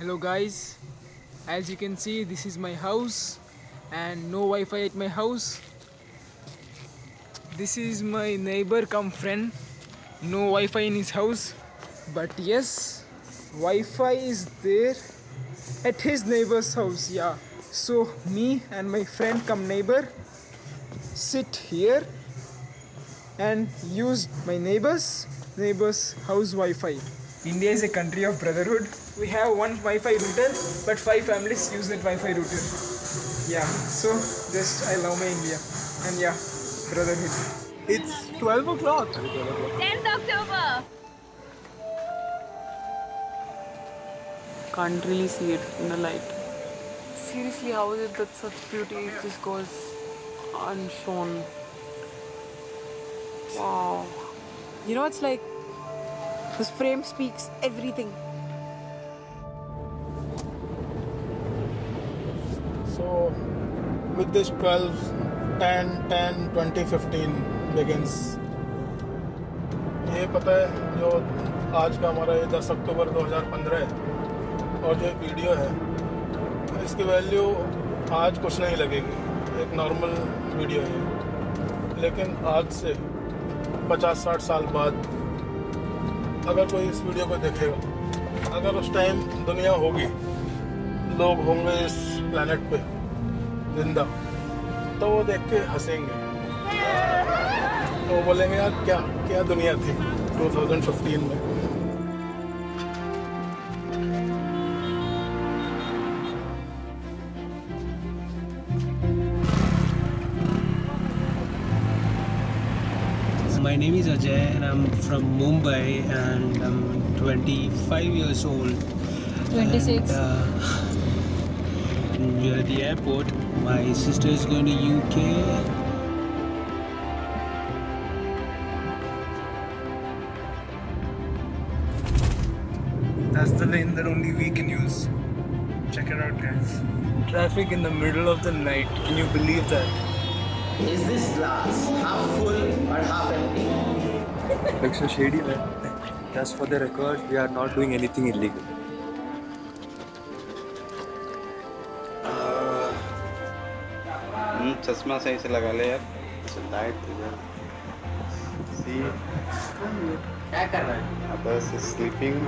Hello guys, as you can see this is my house and no Wi-Fi at my house. This is my neighbor come friend, no Wi-Fi in his house, but yes, Wi-Fi is there at his neighbor's house. Yeah, so me and my friend come neighbor sit here and use my neighbor's house Wi-Fi. India is a country of brotherhood. We have one Wi-Fi router, but 5 families use that Wi-Fi router. Yeah, so just I love my India, and yeah, brotherhood. It's 12 o'clock. 10th October. Can't really see it in the light. Seriously, how is it that such beauty just goes unshone? Wow. You know, it's like this frame speaks everything. So, with this 12, 10, 10, 2015 begins. ये पता है जो आज का हमारा ये 10 अक्टूबर 2015 है और जो वीडियो है इसकी वैल्यू आज कुछ नहीं लगेगी, एक नॉर्मल वीडियो है, लेकिन आज से 50-60 साल बाद अगर कोई इस वीडियो को देखेगा, अगर उस टाइम दुनिया होगी, लोग होंगे इस प्लैनेट पे जिंदा, तो वो देख के हंसेंगे, तो वो बोलेंगे यार क्या क्या दुनिया थी 2015 में। My name is Ajay and I'm from Mumbai and I'm 25 years old. 26. And we're at the airport. My sister is going to UK. That's the lane that only we can use. Check it out, guys. Traffic in the middle of the night. Can you believe that? Is this glass half full or half empty? Looks so shady, man. Just for the record, we are not doing anything illegal. चश्मा सही से लगा ले यार, light सी क्या कर रहा है? बस स्लीपिंग।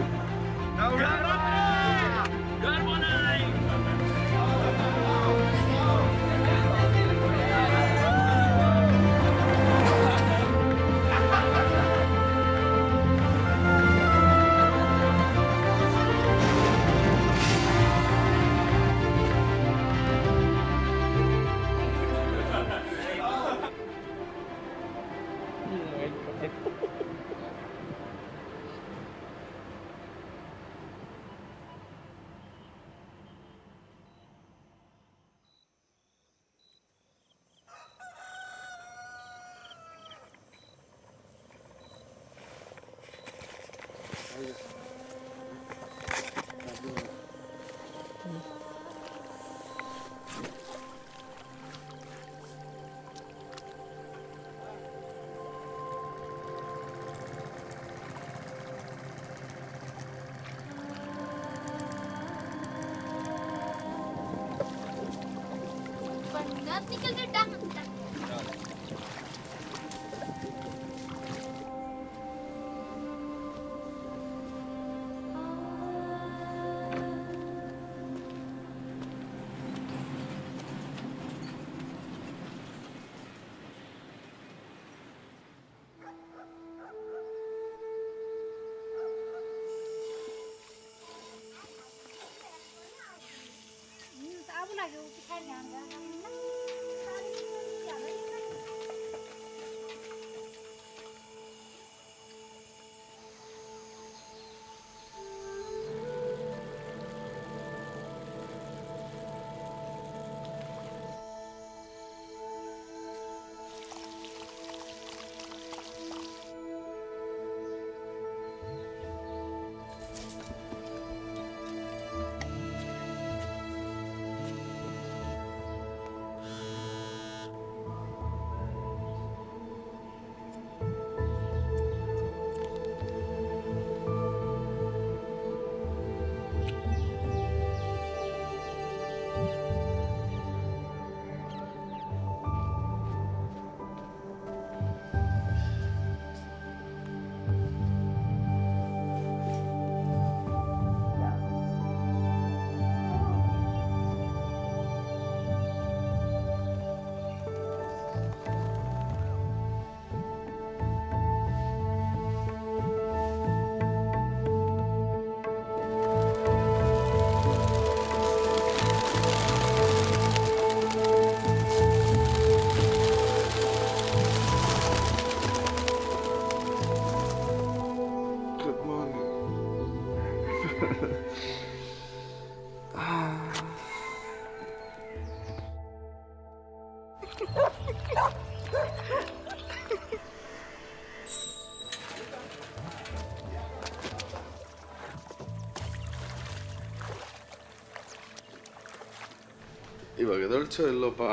ಇವಾಗ ಎದೊಳ್ಸೋ ಇಲ್ಲೋಪ್ಪ.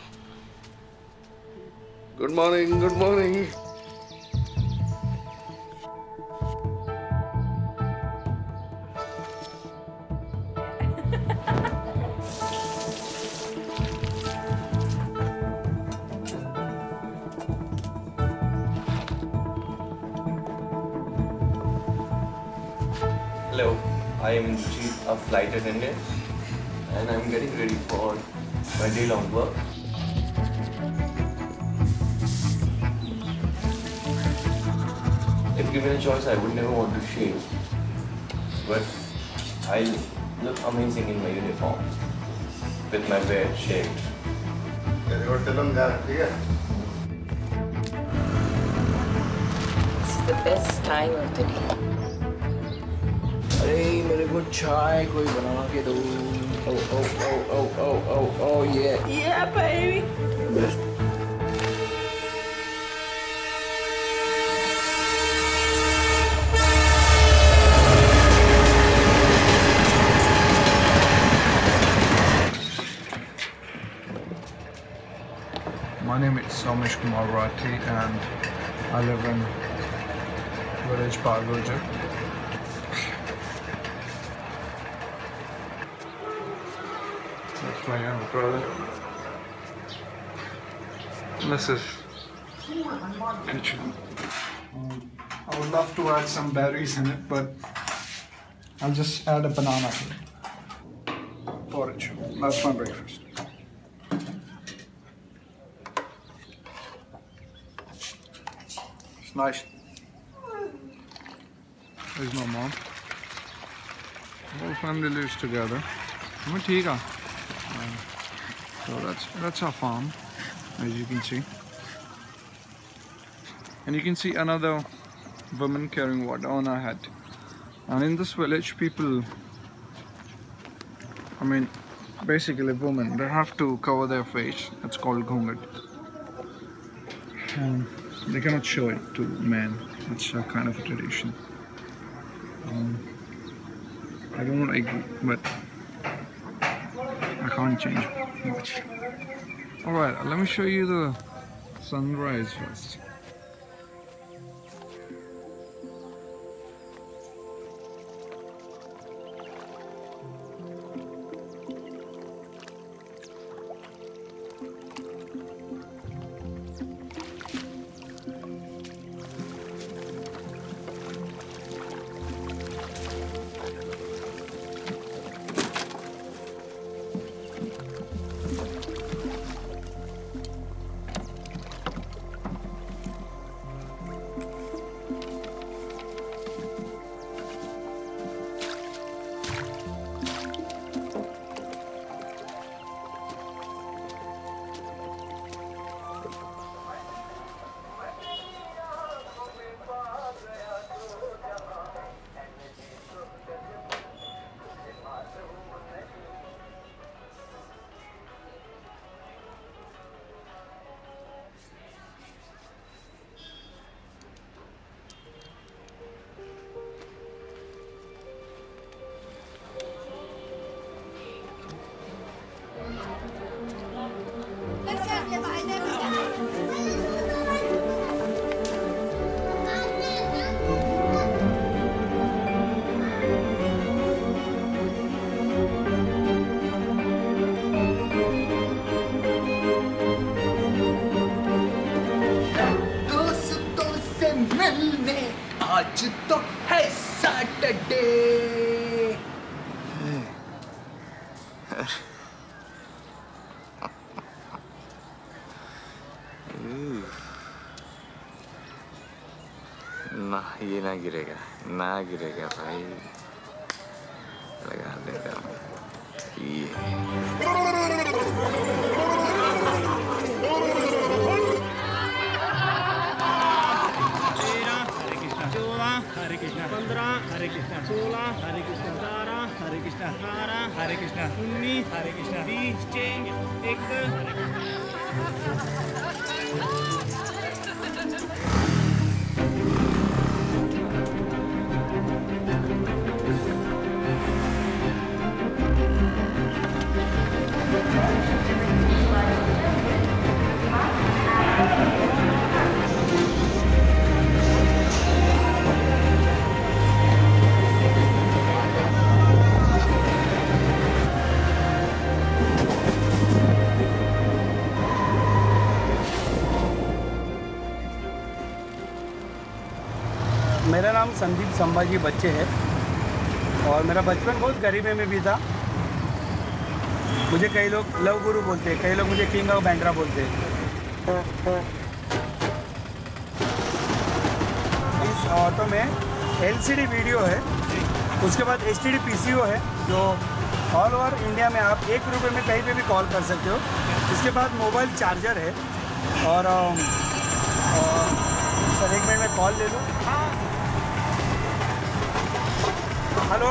Good morning, good morning. Hello, I am Richie, a flight attendant, and I'm getting ready for my day-long work. If given a choice, I would never want to shave, but I look amazing in my uniform with my beard shaved. It's the best time of the day. अरे मेरे को चाय कोई बना के दो. Oh yeah baby. My name is Somesh Kumar Rathi and I live in village Pargoja. That's my younger brother. This is kitchen. I would love to add some berries in it, but I'll just add a banana to it. Porridge. That's my breakfast. It's nice. There's my mom. The whole family lives together. So that's our farm, as you can see. And you can see another woman carrying water on her head. And in this village, people, I mean, basically women, they have to cover their face. It's called ghungat. And they cannot show it to men. It's a kind of a tradition. I don't like it, but I can't change much. Alright, let me show you the sunrise first. आज तो है Saturday. ना ये ना गिरेगा, ना गिरेगा भाई, लगा देता हूँ ये। Hare Krishna 15, Hare Krishna 16, Hare Krishna 17, 12 Hare Krishna 19 Hare Krishna 20 change 1 मेरा नाम संदीप संभाजी बच्चे है और मेरा बचपन बहुत गरीबी में भी था। मुझे कई लोग लव गुरु बोलते हैं, कई लोग मुझे किंग ऑफ बैंड्रा बोलते हैं। इस ऑटो में LCD वीडियो है, उसके बाद STD PCO है जो ऑल ओवर इंडिया में आप 1 रुपये में कहीं पे भी कॉल कर सकते हो। इसके बाद मोबाइल चार्जर है और सर 1 मिनट में कॉल ले लो। हेलो,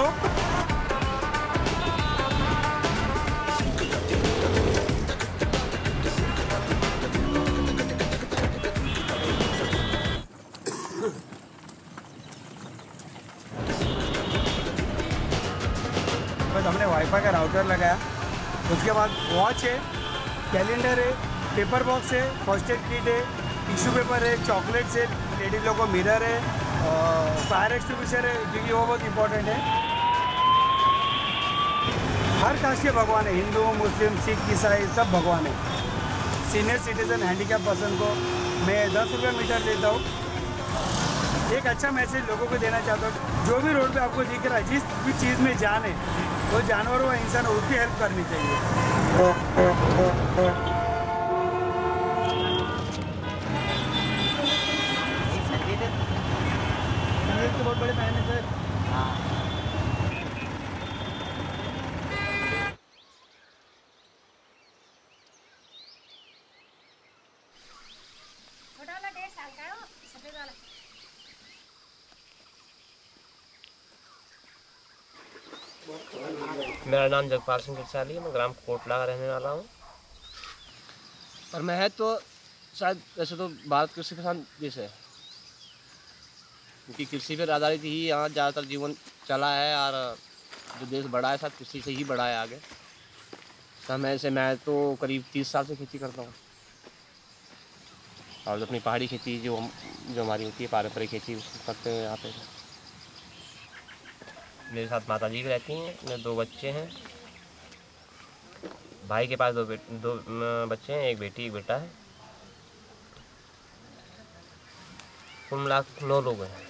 हमने वाईफाई का राउटर लगाया। उसके बाद वॉच है, कैलेंडर है, पेपर बॉक्स है, फर्स्ट एड किट है, टिश्यू पेपर है, चॉकलेट्स है, लेडीज लोगों को मिरर है, फायर एक्सटिंग्विशर है क्योंकि वो बहुत इंपॉर्टेंट है। हर कास्ट के भगवान है, हिंदू मुस्लिम सिख ईसाई सब भगवान है। सीनियर सिटीजन हैंडीकैप पर्सन को मैं 10 रुपये मीटर देता हूँ। एक अच्छा मैसेज लोगों को देना चाहता हूँ, जो भी रोड पे आपको दिख रहा है, जिस भी चीज़ में जान है, वो जानवर व इंसान उसकी हेल्प करनी चाहिए। बहुत बड़े फैन है सर। छोटा वाला 1.5 साल का है, वो सफेद वाला। मेरा नाम जगपाल सिंह किरसाली है, मैं ग्राम कोटला का रहने वाला हूँ। और मैं है तो शायद वैसे तो भारत कृषि प्रधान देश है क्योंकि कृषि पर आधारित ही यहाँ ज़्यादातर जीवन चला है और जो देश बढ़ा है शायद कृषि से ही बढ़ा है आगे। समय से मैं तो करीब 30 साल से खेती करता हूँ और अपनी पहाड़ी खेती जो हमारी होती है पारंपरिक खेती उसको करते हैं यहाँ पे। मेरे साथ माता जी भी रहती हैं, मेरे 2 बच्चे हैं, भाई के पास 2 बच्चे हैं, एक बेटी एक बेटा है, कुल मिला 9 लोग हैं।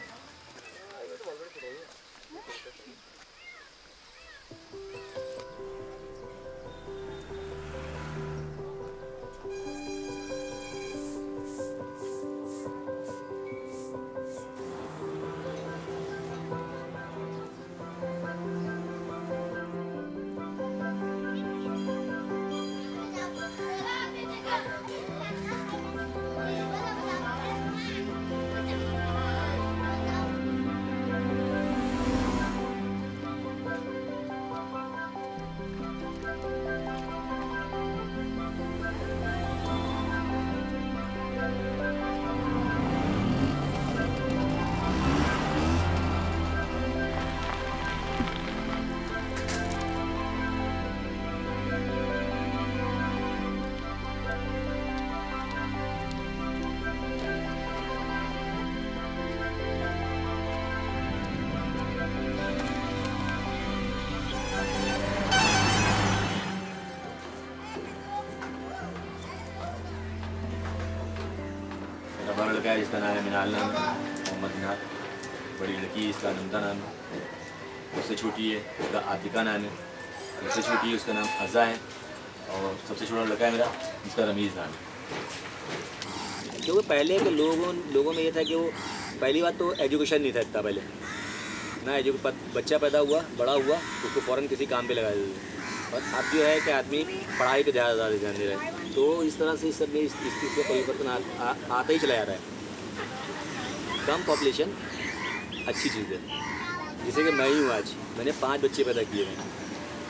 बड़ा लड़का है जिसका नाम है मिनाल नाम है, मोहम्मद मिनाल। बड़ी लड़की है इसका नमता नाम है, उससे छोटी है उसका आतिका नाम है, उससे छोटी है उसका नाम अज़ा है और सबसे छोटा लड़का है मेरा जिसका रमीज़ नाम है। क्योंकि पहले के लोगों में ये था कि वो पहली बात तो एजुकेशन नहीं था इतना पहले ना, बच्चा पैदा हुआ बड़ा हुआ उसको फ़ौरन किसी काम पे लगा देते। और अब जो है कि आदमी पढ़ाई पे ज़्यादा ध्यान दे रहा है, तो इस तरह से इस सब में इस चीज़ का परिवर्तन आता ही चला जा रहा है। कम पॉपुलेशन अच्छी चीज़ है, जैसे कि मैं ही हूँ, आज मैंने 5 बच्चे पैदा किए हैं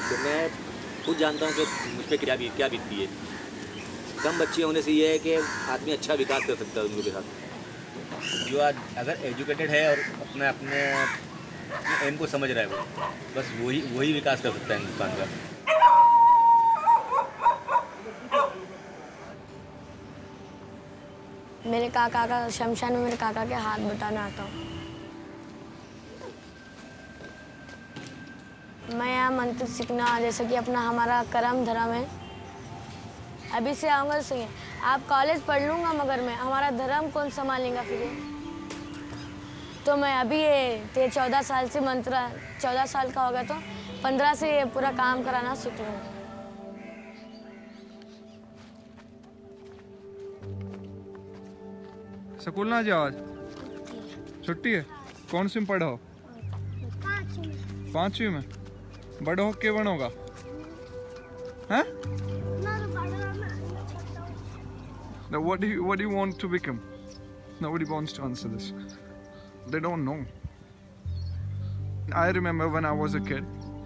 तो मैं खुद जानता हूँ कि मुझ पर क्या बीतती है। कम बच्चे होने से ये है कि आदमी अच्छा विकास कर सकता है उनके साथ। जो आज अगर एजुकेटेड है और अपने एम को समझ रहा है वो, बस वही विकास कर सकता है हिंदुस्तान का। मेरे काका का शमशान में मेरे काका के हाथ बटाना आता हूँ। मैं यहाँ मंत्र सीखना, जैसे कि अपना हमारा कर्म धर्म है। अभी से आऊँगा तो सही, आप कॉलेज पढ़ लूँगा मगर मैं हमारा धर्म कौन संभालेगा फिर? तो मैं अभी ये 14 साल से मंत्र 14 साल का होगा तो 15 से ये पूरा काम कराना सीख लूँगा। स्कूल ना जाओ आज? छुट्टी है? कौन सी में पढ़ो? 5वीं में। बड़ो हो के बनोगा? हैं? Now what do you want to become? Nobody wants to answer this. They don't know. I remember when I was a kid,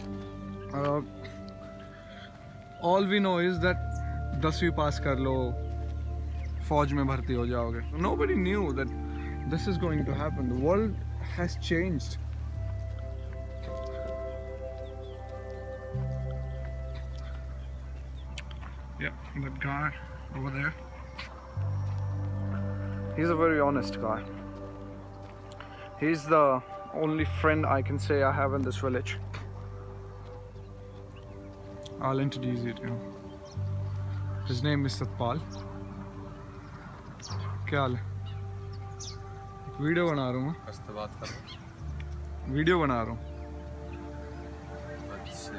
all we know is that 10वीं पास कर लो, फौज में भर्ती हो जाओगे. Nobody knew that this is going to happen. The world has changed. Yeah, that guy over there. He's a very honest guy. He's the only friend I can say I have in this village. I'll introduce you to him. His name is Satpal. क्या हाल है? Video बना रहा हूँ। बस तो बात कर। Video बना रहा हूँ। अच्छा।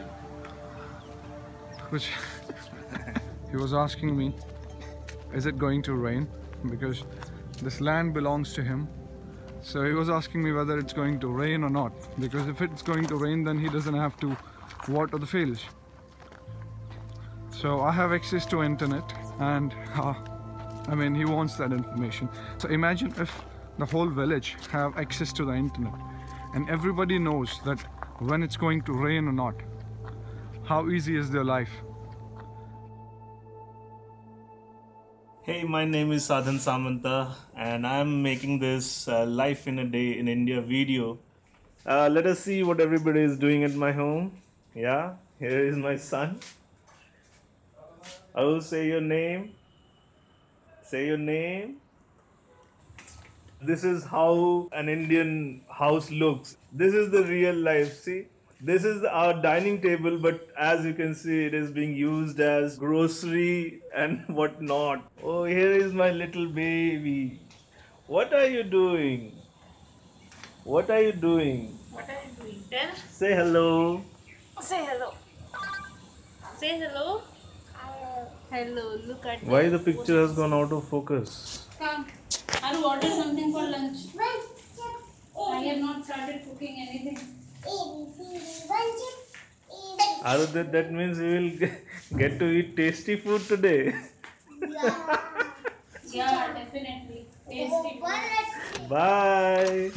कुछ He was asking me, is it going to rain? Because this land belongs to him. So he was asking me whether it's going to rain or not. Because if it's going to rain, then he doesn't have to water the fields. So I have access to internet, and I mean, he wants that information. So imagine if the whole village have access to the internet, and everybody knows that when it's going to rain or not. How easy is their life? Hey, my name is Sadhan Samanta and I'm making this Life in a Day in India video. Let us see what everybody is doing at my home. Yeah, here is my son. I will say your name. Say your name. This is how an Indian house looks. This is the real life, see? This is our dining table, but as you can see, it is being used as grocery and whatnot. Oh, here is my little baby. What are you doing? What are you doing? What are you doing? Tell. Say hello. Say hello. Say hello. Hello. Look at. Why the picture has gone out of focus? Come. I'll order something for lunch. I have not started cooking anything. That means we will get to eat tasty food today. Yeah, definitely. Tasty food. Bye.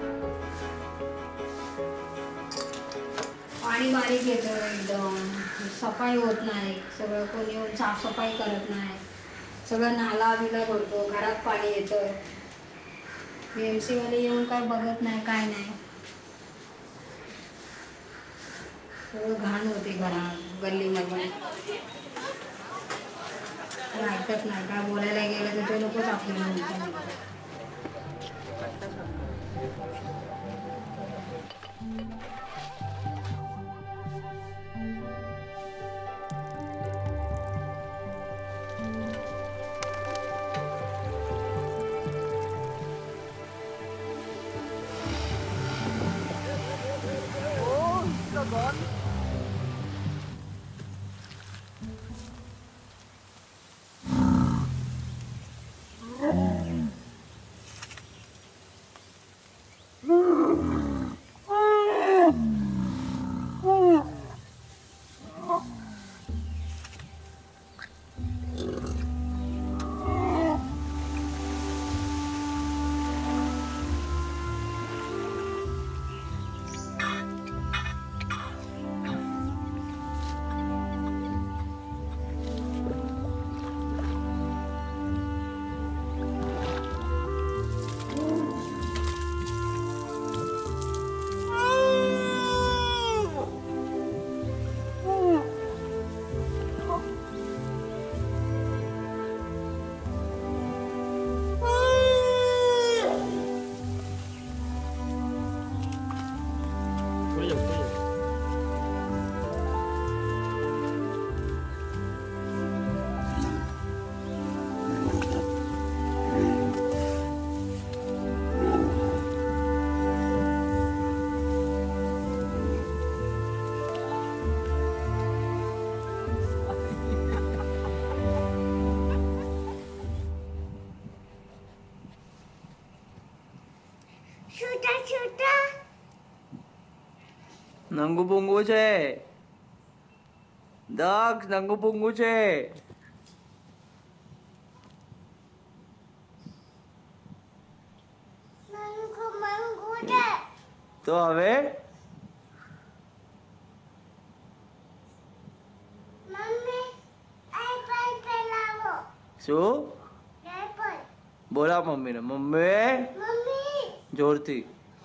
पाणी बारीक येतं एकदम. सफाई होत नाही, सगळं कोणी येऊन साफसफाई करत नाही, सगळं नाला बिला भरतो, घरात पाणी येतं, BMC वाले येऊन काय बघत नाही, काय नाही, सगळं घाण होते घरात गल्लीमध्ये, ऐकत नाही, काय बोलायला गेलं तर ते लोकच आपल्याला बोलतात. નંગુ પૂંગુ છે દક્ષ નંગુ પૂંગુ છે તો હવે શું બોલા મમ્મીને મમ્મી જોરથી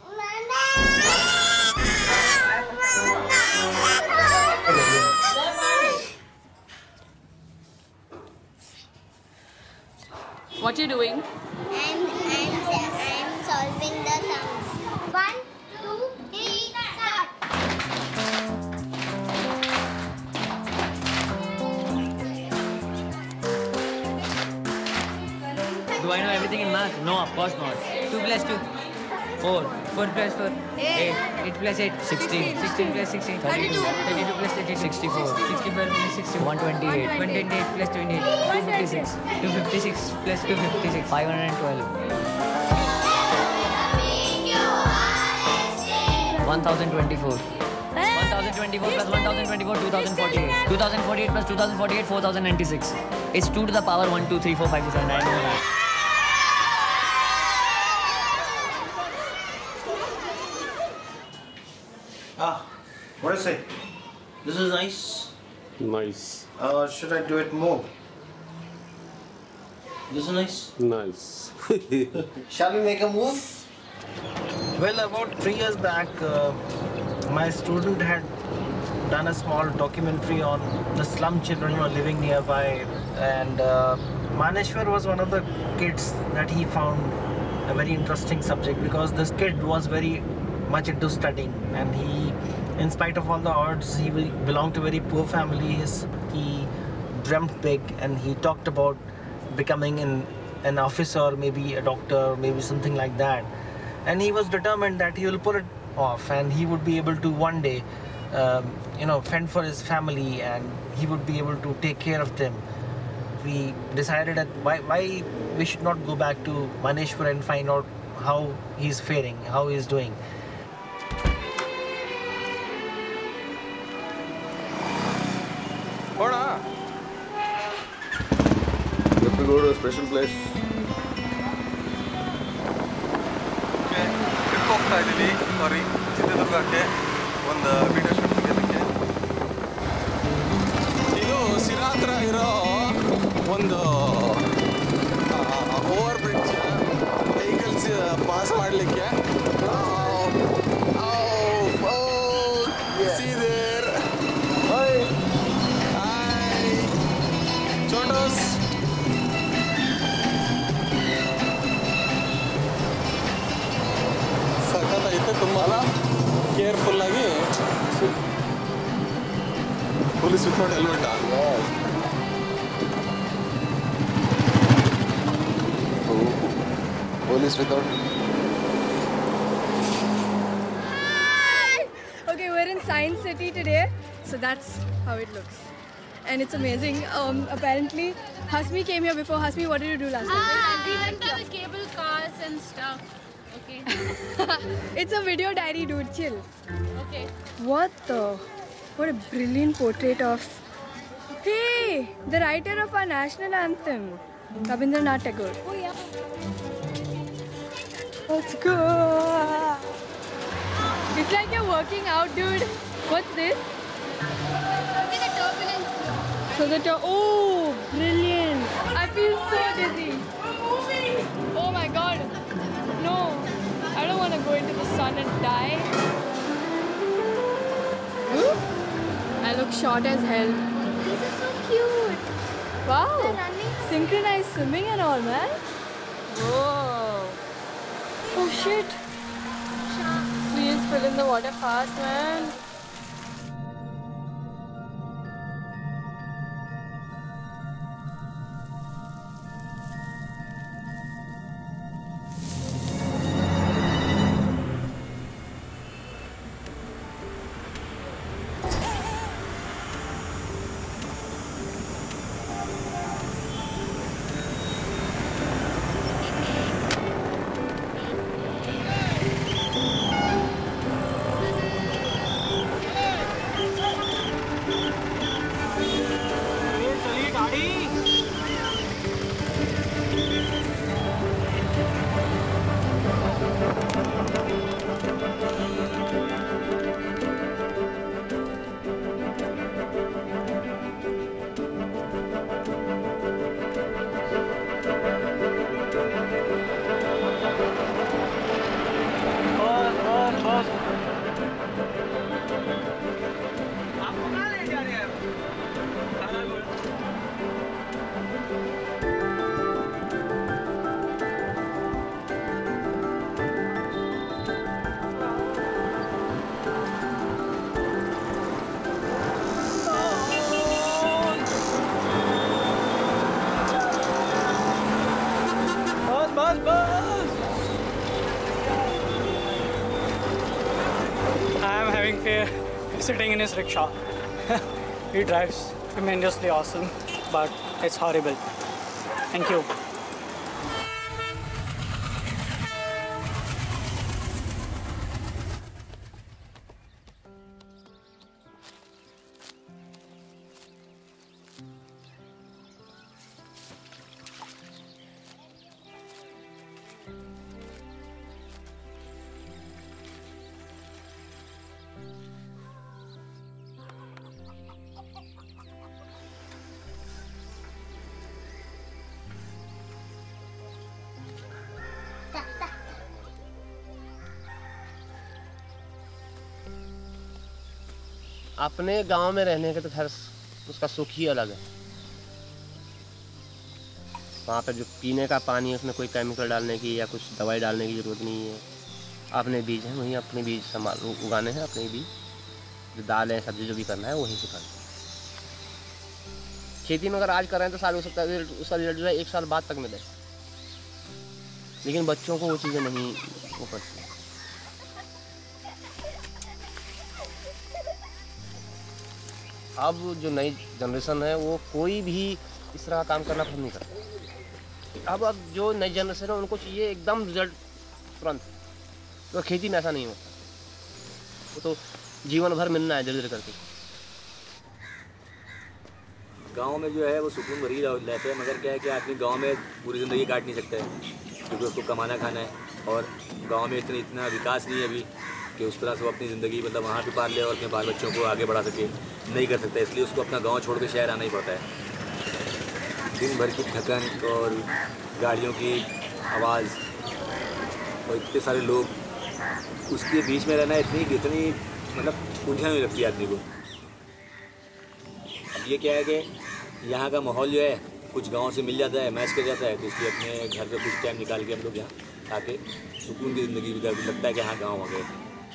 What are you doing? I'm solving the sums. 1, 2, 3, start. Do I know everything in math? No, of course not. 2 plus 2 4 4 plus 4 8 8 plus 8 16 16 plus 16 32 32 plus 32 64 64 plus 60 128 128 plus 28 256 256 plus 256 512 1024 1024 plus 1024 2048 2048 plus 2048 4096 it's 2 to the power 1 2 3 4 5 6 7 9 know that. What do you say? This is nice. Nice. Should I do it more? This is nice. Nice. Shall we make a move? Well, about 3 years back, my student had done a small documentary on the slum children who are living nearby, and Maneshwar was one of the kids that he found a very interesting subject, because this kid was very much into studying, and he, in spite of all the odds, he belonged to a very poor family. He dreamt big, and he talked about becoming an officer, maybe a doctor, maybe something like that. And he was determined that he will pull it off, and he would be able to one day, fend for his family, and he would be able to take care of them. We decided that why we should not go back to Maneshwar and find out how he's faring, how he's doing. You have to go to a special place. Trip ಹೋಗ್ತಾ ಇದ್ದೀವಿ ಸಾರಿ ಚಿತ್ರದುರ್ಗಕ್ಕೆ ಒಂದು video shoot ತೆಗೆಯೋದಕ್ಕೆ ಒಂದು over bridge vehicles pass ಮಾಡಲಿಕ್ಕೆ. See there. Hi. Chotos. ಸಖತ್ತಾಗಿತ್ತು, ತುಂಬ ಕೇರ್ಫುಲ್ಲಾಗಿ. Police without helmet. Police without. Okay, we're in Science City today, so that's how it looks, and it's amazing. Apparently, Hasmi came here before. Hasmi, what did you do last night? We went on the cable cars and stuff. Okay. It's a video diary, dude. Chill. Okay. What a brilliant portrait of. Hey, the writer of our national anthem, Rabindranath Tagore. Oh yeah. Let's go. It's like you're working out, dude. What's this? It's a turbulence. So oh, brilliant. I feel so dizzy. Oh my god. No, I don't want to go into the sun and die. Ooh, I look short as hell. This is so cute. Wow. They're running. Synchronized swimming and all, man. Whoa. Oh shit. Please fill in the water fast, man. Sitting in his rickshaw. He drives tremendously awesome, but it's horrible. Thank you. अपने गांव में रहने का तो खैर उसका सुख ही अलग है। वहाँ पे जो पीने का पानी है उसमें कोई केमिकल डालने की या कुछ दवाई डालने की ज़रूरत नहीं है। अपने बीज हैं, वहीं अपने बीज संभाल उगाने हैं, अपने बीज जो दाल है सब्जी जो भी करना है वहीं से करना है। खेती में अगर आज कर रहे हैं तो साल हो सकता है उसका रिजल्ट जो है 1 साल बाद तक मिले, लेकिन बच्चों को वो चीज़ें नहीं वो करती। अब जो नई जनरेशन है वो कोई भी इस तरह का काम करना पसंद नहीं करता। अब जो नई जनरेशन है उनको चाहिए एकदम रिजल्ट तुरंत। तो खेती में ऐसा नहीं होता, वो तो जीवन भर मिलना है धीरे धीरे करके। गांव में जो है वो सुकून भरी लाइफ है, मगर क्या है कि आदमी गांव में पूरी ज़िंदगी काट नहीं सकता है, क्योंकि उसको कमाना खाना है। और गांव में इतना विकास नहीं है अभी कि उस तरह से वो अपनी ज़िंदगी मतलब वहाँ पे पाल ले और अपने बाल बच्चों को आगे बढ़ा सके, नहीं कर सकता। इसलिए उसको अपना गांव छोड़ के शहर आना ही पड़ता है। दिन भर की थकन और गाड़ियों की आवाज़ और इतने सारे लोग, उसके बीच में रहना इतनी मतलब उलझन हुई लगती है आदमी को। अब ये क्या है कि यहाँ का माहौल जो है कुछ गाँव से मिल जाता है, मैच कर जाता है, तो इसलिए अपने घर से कुछ टाइम निकाल के हम लोग यहाँ आके सुकून की ज़िंदगी गुजार, लगता है कि हाँ गाँव आ गए।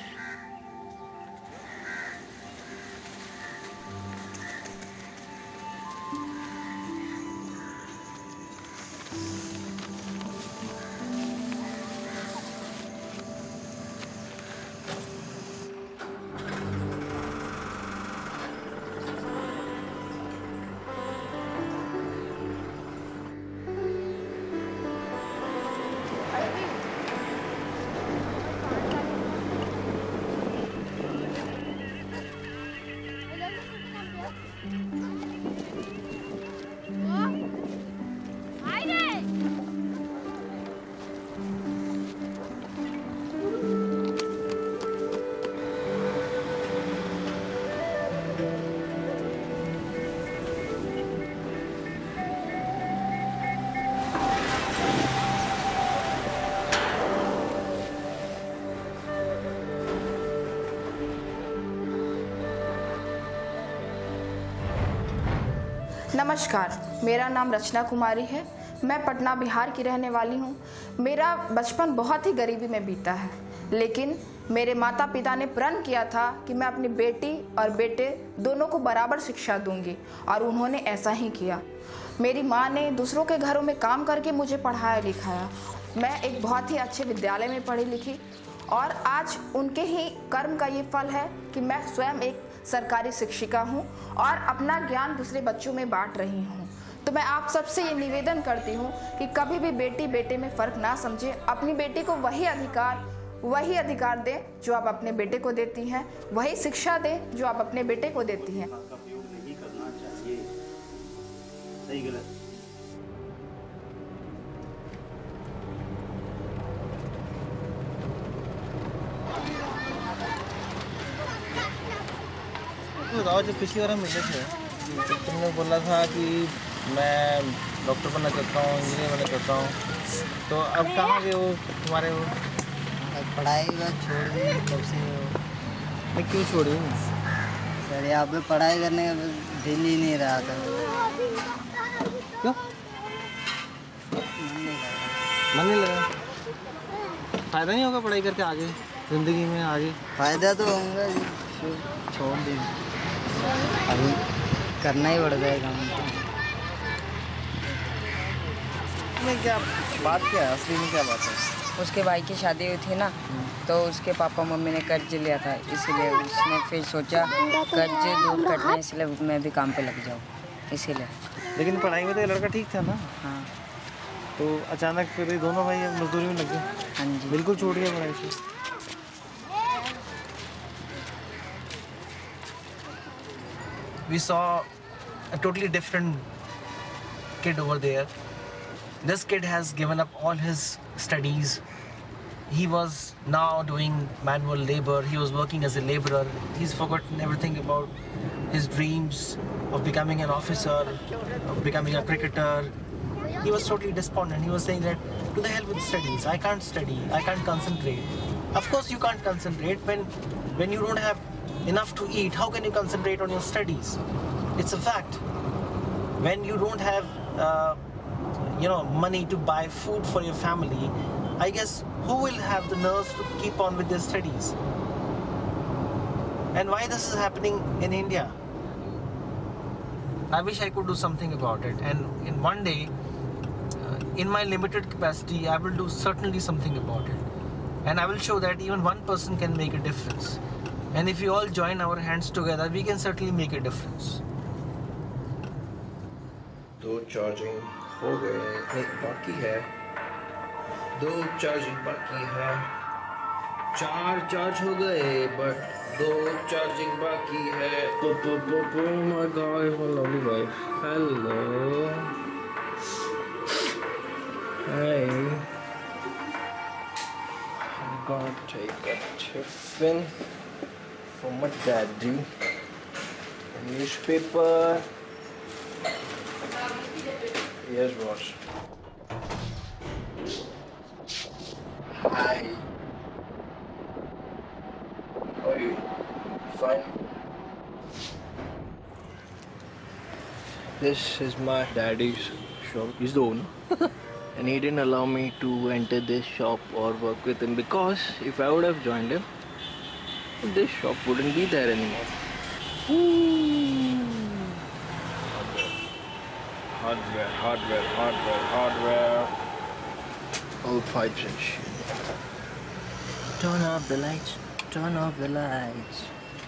नमस्कार, मेरा नाम रचना कुमारी है। मैं पटना बिहार की रहने वाली हूँ। मेरा बचपन बहुत ही गरीबी में बीता है, लेकिन मेरे माता पिता ने प्रण किया था कि मैं अपनी बेटी और बेटे दोनों को बराबर शिक्षा दूंगी, और उन्होंने ऐसा ही किया। मेरी माँ ने दूसरों के घरों में काम करके मुझे पढ़ाया लिखाया। मैं एक बहुत ही अच्छे विद्यालय में पढ़ी लिखी, और आज उनके ही कर्म का ये फल है कि मैं स्वयं एक सरकारी शिक्षिका हूँ और अपना ज्ञान दूसरे बच्चों में बांट रही हूँ। तो मैं आप सबसे ये निवेदन करती हूँ कि कभी भी बेटी बेटे में फ़र्क ना समझें। अपनी बेटी को वही अधिकार दें जो आप अपने बेटे को देती हैं, वही शिक्षा दें जो आप अपने बेटे को देती हैं। नहीं करना चाहिए, सही गलत। बताओ, जब पिछली बार हम मिले थे तो तुमने बोला था कि मैं डॉक्टर बनना चाहता हूँ, इंजीनियर बनना चाहता हूँ, तो अब कहाँ गए वो तुम्हारे? वो पढ़ाई का छोड़ दी तब से। मैं क्यों छोड़ी? सर यहाँ पे पढ़ाई करने का दिल ही नहीं रहा था। क्यों? मन नहीं लगा? फ़ायदा नहीं होगा पढ़ाई करके आगे ज़िंदगी में? आगे फ़ायदा तो होगा, छोड़ दी। अभी करना ही पड़ जाएगा। में क्या बात, क्या है असली में क्या बात है? उसके भाई की शादी हुई थी ना, तो उसके पापा मम्मी ने कर्ज लिया था, इसीलिए उसने फिर सोचा कर्ज दूर करना है, इसलिए मैं भी काम पे लग जाऊँ, इसीलिए। लेकिन पढ़ाई में तो ये लड़का ठीक था ना? हाँ। तो अचानक फिर ये दोनों भाई मजदूरी में लग गए? हाँ जी। बिल्कुल छोड़ दिया पढ़ाई से? We saw a totally different kid over there. This kid has given up all his studies. He was now doing manual labor. He was working as a laborer. He's forgotten everything about his dreams of becoming an officer, of becoming a cricketer. He was totally despondent. He was saying that, to the hell with studies. I can't study. I can't concentrate. Of course you can't concentrate when you don't have enough to eat. How can you concentrate on your studies? It's a fact. When you don't have money to buy food for your family, I guess who will have the nerves to keep on with their studies? And why this is happening in India? I wish I could do something about it, and in one day, in my limited capacity, I will do certainly something about it, and I will show that even one person can make a difference. And if we all join our hands together, we can certainly make a difference. दो charging हो गए, एक बाकी है, दो charging बाकी है, चार चार्ज हो गए, बट दो चार्जिंग बाकी है. Oh my God, my lovely wife. Hello. Hey. I'm gonna take a tiffin for my daddy. A newspaper. Yes, boss. Hi. How are you? Fine. This is my daddy's shop. He's the owner. And he didn't allow me to enter this shop or work with him because if I would have joined him, this shop wouldn't be there anymore. Hardware. Old pipes and shit. Turn off the lights. Turn off the lights.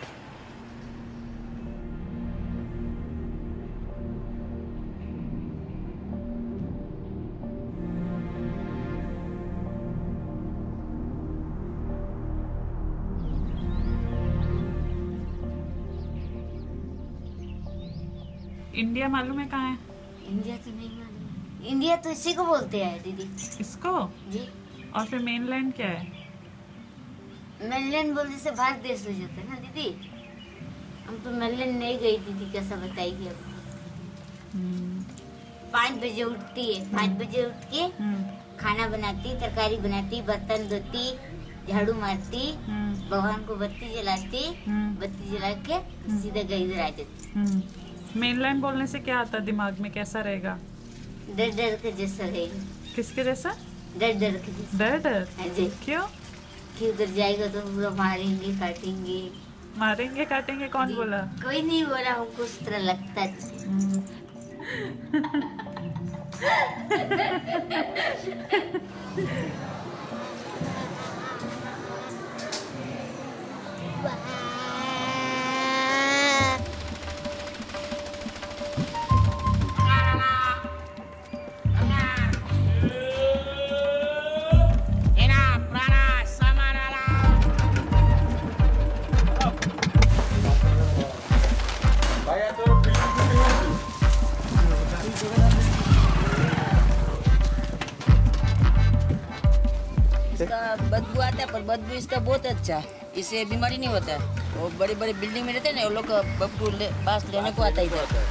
India मालूम है कहाँ है? India तो नहीं मालूम। India तो इसी को बोलते हैं दीदी। इसको? जी। और फिर मेनलैंड क्या है? मेनलैंड बोलने से भारत देश हो जाता है ना दीदी। हम तो मेनलैंड नहीं गई दीदी, कैसा बताएगी अब। 5 बजे उठती है, 5 बजे उठ के खाना बनाती, तरकारी बनाती, बर्तन धोती, झाड़ू मारती, भगवान को बत्ती जलाती, बत्ती जला के सीधा इधर आ जाती। मेनलैंड बोलने से क्या आता दिमाग में, कैसा रहेगा? डर डर के जैसा रहेगा। किसके जैसा? डर डर के जैसा। डर डर? क्यों? कि उधर जाएगा तो पूरा मारेंगे काटेंगे। मारेंगे काटेंगे कौन बोला? कोई नहीं बोला, हमको उस तरह लगता है। बदबू आता है पर बदबू इसका बहुत अच्छा है, इससे बीमारी नहीं होता है। और बड़ी बड़ी बिल्डिंग में रहते हैं ना, वो लोग बदबू पास लेने को आता ही था।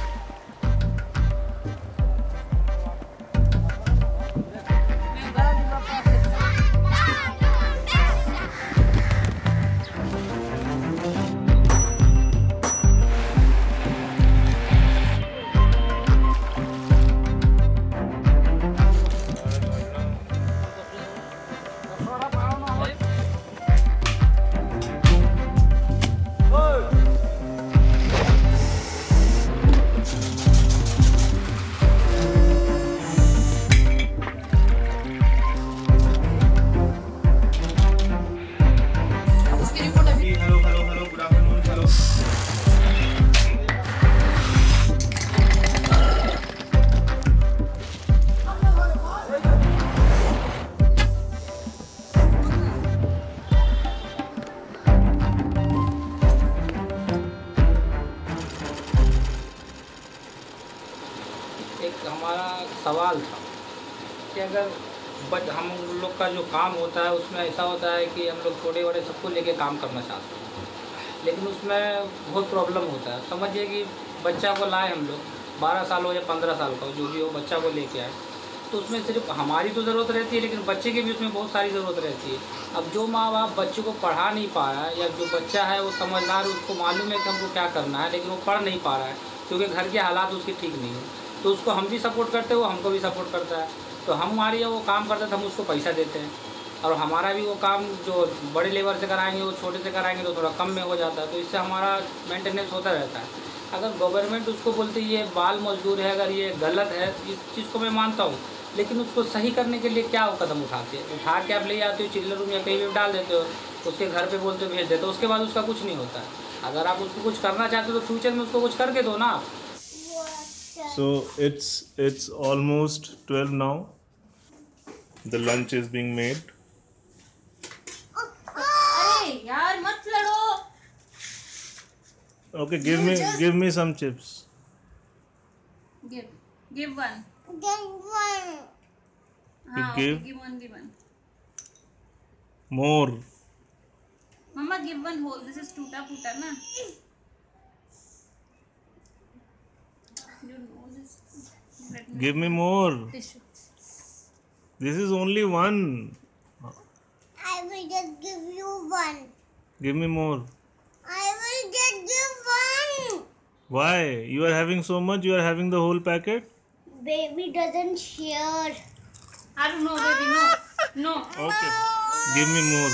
सवाल था कि अगर हम लोग का जो काम होता है उसमें ऐसा होता है कि हम लोग छोटे बड़े सबको लेके काम करना चाहते हैं, लेकिन उसमें बहुत प्रॉब्लम होता है। समझिए कि बच्चा को लाए हम लोग, 12 साल हो या 15 साल का हो, जो भी हो, बच्चा को लेके आए, तो उसमें सिर्फ हमारी तो ज़रूरत रहती है, लेकिन बच्चे की भी उसमें बहुत सारी ज़रूरत रहती है। अब जो माँ बाप बच्चे को पढ़ा नहीं पा रहा है, या जो बच्चा है वो समझदार, उसको मालूम है कि हमको क्या करना है, लेकिन वो पढ़ नहीं पा रहा है क्योंकि घर के हालात उसके ठीक नहीं है, तो उसको हम भी सपोर्ट करते हैं, वो हमको भी सपोर्ट करता है। तो हम हमारे वो काम करते थे, हम उसको पैसा देते हैं, और हमारा भी वो काम जो बड़े लेबर से कराएंगे वो छोटे से कराएंगे तो थोड़ा कम में हो जाता है, तो इससे हमारा मेंटेनेंस होता रहता है। अगर गवर्नमेंट उसको बोलती है ये बाल मजदूर है, अगर ये गलत है, इस चीज़ को मैं मानता हूँ, लेकिन उसको सही करने के लिए क्या वो कदम उठाते हैं? उठा के आप ले आते हो चिल्लर रूम या कहीं भी डाल देते हो, उसके घर पे बोलते हो भेज देते हो, उसके बाद उसका कुछ नहीं होता है। अगर आप उसको कुछ करना चाहते हो तो फ्यूचर में उसको कुछ करके दो ना आप। So it's almost 12 now. The lunch is being made. अरे यार मत लड़ो। Okay, give me some chips. Give one. Give one. हाँ, give okay, give one. more. Mama, give one whole. This is टूटा फूटा ना. You know this. Give me more. Tissue. This is only one. I will just give you one. Give me more. I will just give one. Why? You are having so much, you are having the whole packet? Baby doesn't share. I don't know, baby. No. No. Okay. Give me more.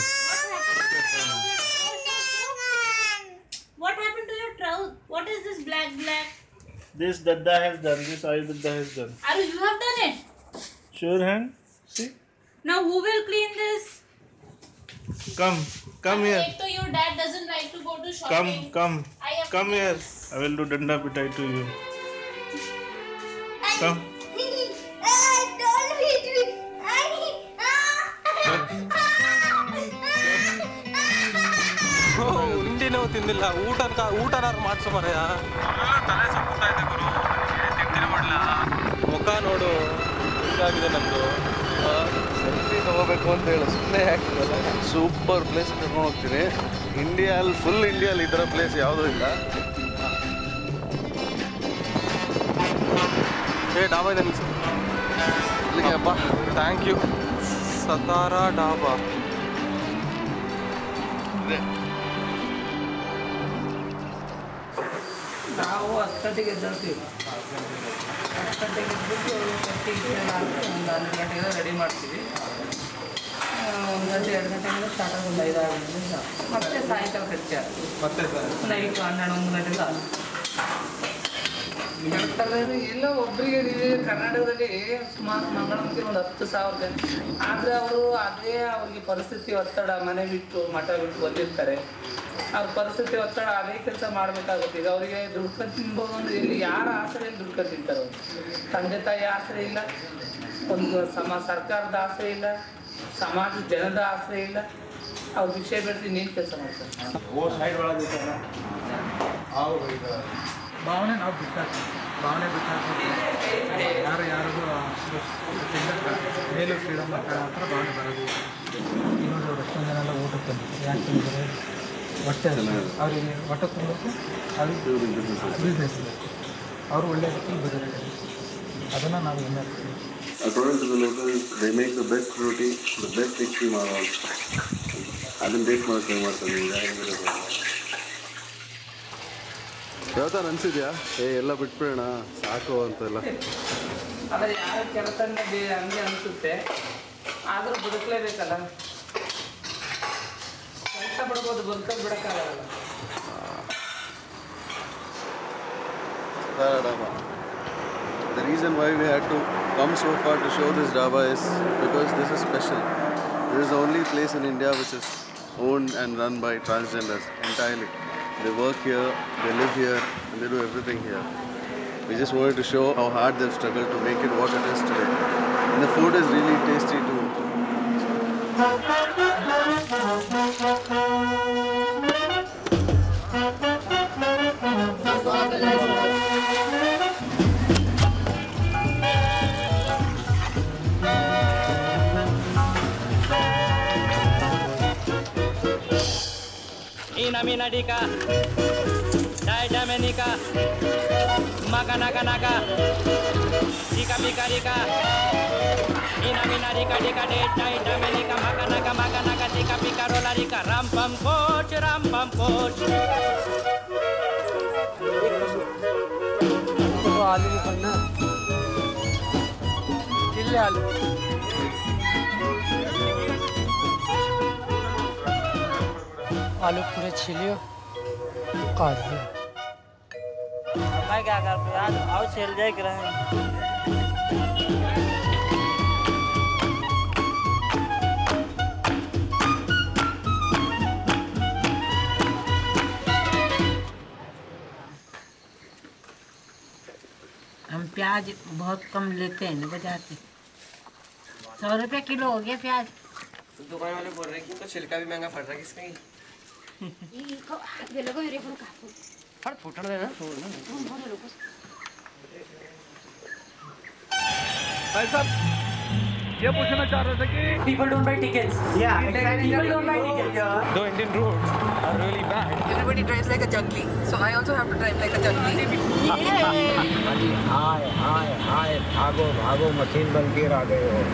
What happened to your trousers? What is this black? This Dadda has done. This Dadda has done. You have done it. Sure hand. See? Now who will clean this? Come here. So your dad doesn't like to go to shopping. Come here. I will do danda pitai to you. Come. Don't hit me. ತಿಂಡಿನೂ ತಿಂದಿಲ್ಲ ಊಟನಾರು ಮಾಡಿಸು ಮರೆಯ ತಲೆ ಸುತ್ತಾ ಇದೆ ಗುರು ತಿಂಡಿನೇ ಮಾಡಲ್ಲ ಮುಖ ನೋಡು ಇದಾಗಿದೆ ನಮ್ಮದು ಸೆಲ್ಫಿ ತಗೋಬೇಕು ಅಂತ ಹೇಳಿ ಸುಮ್ಮನೆ ಹಾಕಿದಲ್ಲ ಸೂಪರ್ ಪ್ಲೇಸ್ ಕರ್ಕೊಂಡು ಹೋಗ್ತೀನಿ ಫುಲ್ ಇಂಡಿಯಲ್ಲಿ ಈ ಥರ ಪ್ಲೇಸ್ ಯಾವುದೂ ಇಲ್ಲ ಡಾಬಾ ಇದೆ ಅನ್ಸು ಇಲ್ಲಿಗೆ ಅಪ್ಪ ಥ್ಯಾಂಕ್ ಯು ಸತಾರಾ ಡಾಬಾ ಇದೆ ನಾವು 10 ಗಂಟೆಗೆ ಎದ್ದೇಳ್ತೀವಿ 10 ಗಂಟೆಗೆ ಎದ್ಬಿಟ್ಟು ಒಂದು 12 ಗಂಟೆಗೆ ರೆಡಿ ಮಾಡ್ತೀವಿ 1 ಗಂಟೆ 2 ಗಂಟೆಯಿಂದ ಸ್ಟಾರ್ಟ್ ಆಗಿ ಒಂದು 5-6 ಗಂಟೆಯಿಂದ ಮತ್ತೆ ಸಾಯಂಕಾಲ ಕಚ್ಚೆ ಮತ್ತೆ ನೈಟ್ 12-1 ಗಂಟೆಗೆ ಎಲ್ಲೋ ಒಬ್ಬರಿಗೆ ಕರ್ನಾಟಕದಲ್ಲಿ ಸುಮಾರು ಮಂಗಳಮುಖಿ ಒಂದು 10,000 ಜನ ಆದರೆ ಅವರು ಅವ್ರಿಗೆ ಪರಿಸ್ಥಿತಿ ಒತ್ತಡ ಮನೆ ಬಿಟ್ಟು ಮಠ ಬಿಟ್ಟು ಬಂದಿರ್ತಾರೆ ಅವ್ರ ಪರಿಸ್ಥಿತಿ ಒತ್ತಡ ಅದೇ ಕೆಲಸ ಮಾಡಬೇಕಾಗುತ್ತೆ ಈಗ ಅವರಿಗೆ ದುಡ್ಕೊಂಡು ತಿನ್ಬೋದು ಅಂದ್ರೆ ಎಲ್ಲಿ ಯಾರ ಆಸರೆಯಲ್ಲಿ ದುಡ್ಕೊಂಡು ತಿಂತಾರೆ ಅವರು ತಂದೆ ತಾಯಿ ಆಸರೆ ಇಲ್ಲ ಒಂದು ಸರ್ಕಾರದ ಆಸರೆ ಇಲ್ಲ ಸಮಾಜದ ಜನದ ಆಸರೆ ಇಲ್ಲ ಅವ್ರ ವಿಷಯ ಬೆಳೆದು ಇನ್ನೇನು ಕೆಲಸ ಮಾಡ್ತಾರೆ ಭಾವನೆ ನಾವು ಬಿಟ್ಟಾಕ್ತೀವಿ ಭಾವನೆ ಬಿಟ್ಟಾಕ್ತೀವಿ ಯಾರಿಗೂ ಮೇಲೂ ಫ್ರೀಡಮ್ ಆ ಥರ ಭಾವನೆ ಬರೋದು ಇನ್ನೊಂದು ಎಷ್ಟೊಂದು ಜನ ಎಲ್ಲ ಊಟಕ್ಕೆ ಬಂದಿದ್ದಾರೆ ಯಾಕೆ ಬಂದಿದ್ದಾರೆ ಹೊಟ್ಟೆ ಅವರಿಗೆ ಹೊಟ್ಟೆ ತುಂಬಕ್ಕೆ ಅದು ಬಿಸ್ನೆಸ್ ಇದೆ ಅವರು ಒಳ್ಳೆ ರೀತಿ ಬದಲಾಗಿದೆ ಅದನ್ನು ನಾವು ಹೆಮ್ಮೆ ಆಗ್ತೀವಿ According to the locals, they make the best roti, the best icky marwal. ಅದನ್ನು ಟೇಸ್ಟ್ ಮಾಡ್ತಾರೆ ಯಾವತ್ತಾನ ಅನ್ಸಿದ್ಯಾ ಎಲ್ಲ ಬಿಟ್ಬಿಡೋಣ ಸಾಕು ಅಂತೆಲ್ಲ ಆದರೆ ಯಾವ ಕೆಲಸ ಹಂಗೆ ಅನಿಸುತ್ತೆ ಆದರೂ ಬದುಕಲೇಬೇಕಲ್ಲ ಕೆಲಸ ಬಿಡ್ಬೋದು ಬದುಕೋದು ಬಿಡೋಕ್ಕಾಗಲ್ಲ Dhaba. The reason why we had to come so far to show this dhaba is because this is special. This is the only place in India which is owned and run by transgenders entirely. They work here, they live here, and they do everything here. We just wanted to show how hard they've struggled to make it what it is today. And the food is really tasty too. Mina dika, dai damenika, maka naka naka, dika bika dika, ina mina dika dika dai damenika, maka naka dika bika rola dika, ram pam coach. आलू भी करना चिल्ले आलू आलू पूरे छिलियो काट दो मैं क्या कर आज आओ छिल जाए कि रहे हम प्याज बहुत कम लेते हैं ना बाजार से 100 रुपये किलो हो गया प्याज तो दुकान वाले बोल रहे हैं कि तो छिलका भी महंगा पड़ रहा है किसका फट फुटन देना भाई साहब ये पूछना चाह रहे थे कि people don't buy tickets people don't buy tickets the Indian roads are really bad. Everybody drives like a juggly, so I also have to drive like a juggly. hi भागो भागो मशीन बन के आ गए हो।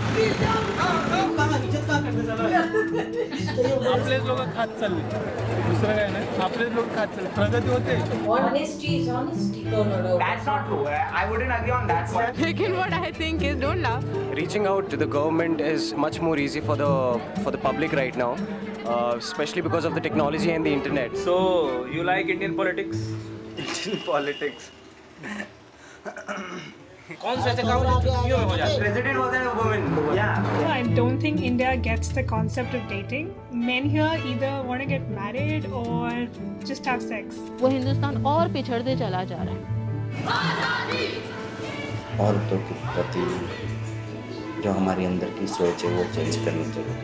आपलेच लोक खात चालले, दुसरं काय नाही, आपलेच लोक खात चालले, प्रगती होते. Honesty is honesty. No. That's not true. I wouldn't agree on that one. Second, what I think is don't laugh. Reaching out to the government is much more easy for the public right now, especially because of the technology and the internet. So you like Indian politics? Indian politics. कौन से ऐसे काम जो चुटकियों में हो जाते हैं? President was a woman. Yeah. No, I don't think India gets the concept of dating. Men here either want to get married or just have sex. वो हिंदुस्तान और पिछड़ते चला जा रहा है। औरतों के प्रति जो हमारी अंदर की सोच है वो चेंज करनी चाहिए,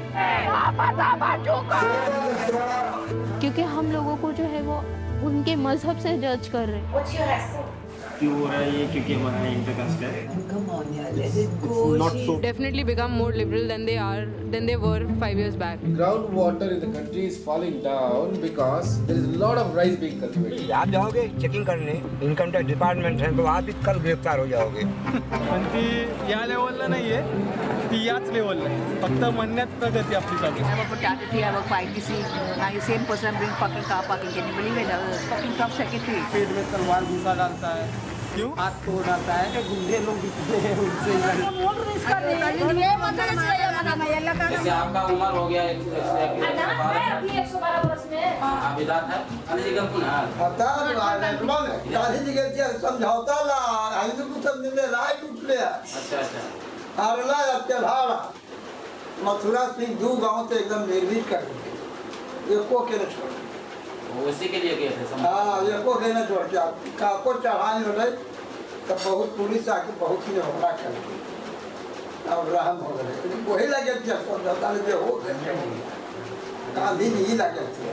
क्योंकि हम लोगों को जो है वो उनके मजहब से जज कर रहे हैं। क्यों हो रहा है ये? क्योंकि हमारा इंटरकास्ट है। Not so. Definitely become more liberal than they were 5 years back. Groundwater in the country is falling down because there is a lot of rice being cultivated. आप जाओगे चेकिंग करने, इनकम टैक्स डिपार्टमेंट है, तो आप भी कल गिरफ्तार हो जाओगे। पण ती या लेवलला नाहीये, ती याच लेवलला आहे, फक्त म्हणण्यात प्रगती आपली चालू आहे. I work for charity, I work for ITC. Now the same person bring fucking car parking. Can you believe it? Fucking top secretary. पेट में तलवार घुसा डालता है, क्यों? हाथ तोड़ डालता है, गुंडे लोग दिखते हैं उनसे। जैसे आपका उम्र हो गया 112 वर्ष में, आप विधात है गांधी जी का समझौता ला आइंदू कुछ दिन राय टूटले। अच्छा आरला अत्याधारा मथुरा सिंह दो गांव से एकदम निर्भीक कर दिए, एको के न छोड़, उसी के लिए गए थे। हाँ, एको के न छोड़ के काको चढ़ाई हो गई, तब बहुत पुलिस आके बहुत ही हमला कर दी, अब रहम हो गए। वही लगे थे समझौता ले हो गए, गांधी जी ही लगे थे।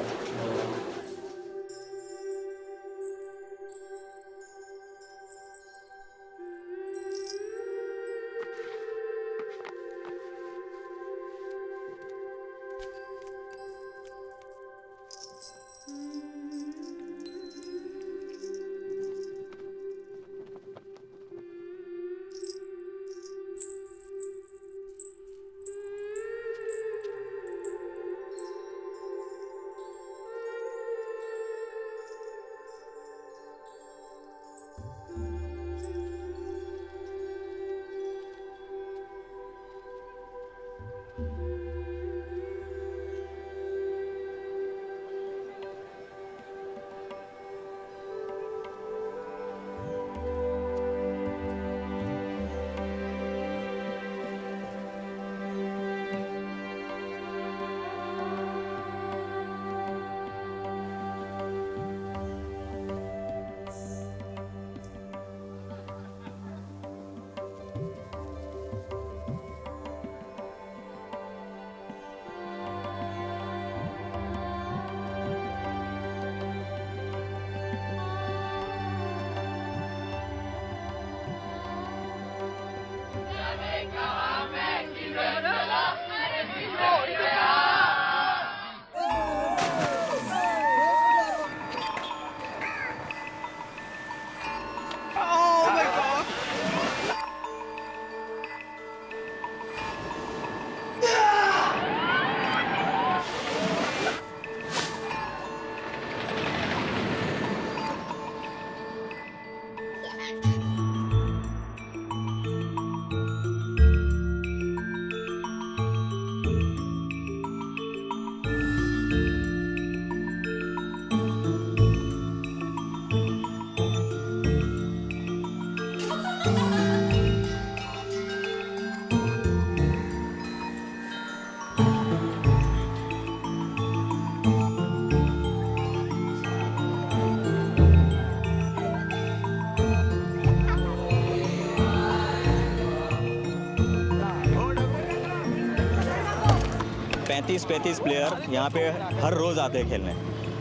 पैंतीस प्लेयर यहाँ पे हर रोज़ आते हैं खेलने,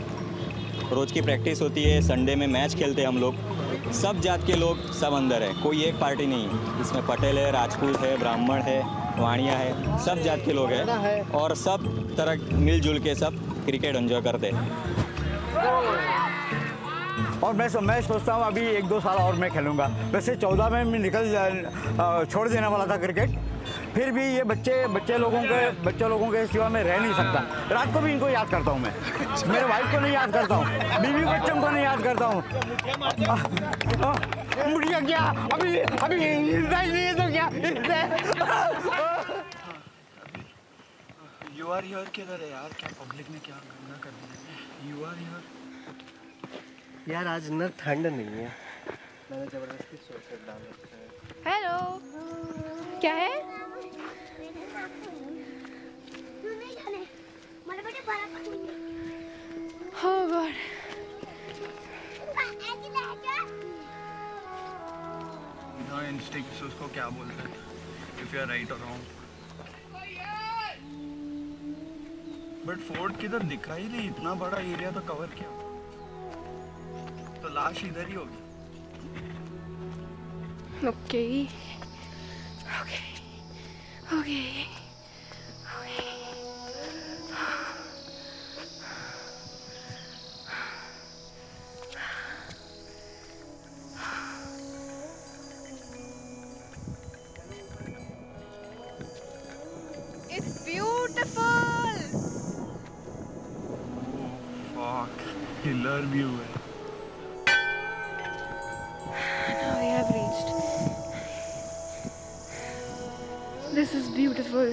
रोज़ की प्रैक्टिस होती है, संडे में मैच खेलते हैं हम लोग। सब जात के लोग सब अंदर है, कोई एक पार्टी नहीं है, इसमें पटेल है, राजपूत है, ब्राह्मण है, वाणिया है, सब जात के लोग हैं और सब तरह मिलजुल के सब क्रिकेट एंजॉय करते हैं। और मैं सोचता हूँ अभी 1-2 साल और मैं खेलूँगा। वैसे 14 में मैं छोड़ देने वाला था क्रिकेट, फिर भी ये बच्चे लोगों के सिवा मैं रह नहीं सकता। रात को भी इनको याद करता हूँ मैं, मेरे वाइफ को नहीं याद करता हूँ, बीवी बच्चों को नहीं याद करता हूँ। मुड़िया क्या अभी हिलता ही नहीं है तो क्या यू आर हियर किधर है यार? क्या पब्लिक ने क्या करना कर दिया? यू आर हियर यार, आज न ठंड नहीं है, मैंने जबरदस्ती स्वेटर डाल रखा है। हेलो, क्या है? Oh God. इंस्टिंक्ट्स उसको क्या बोलते हैं? If you are right or wrong. But fort किधर दिखा ही नहीं, इतना बड़ा एरिया तो कवर किया, तो लाश इधर ही होगी। Okay. It's beautiful. Fuck, killer view है। Now we have reached. This is beautiful.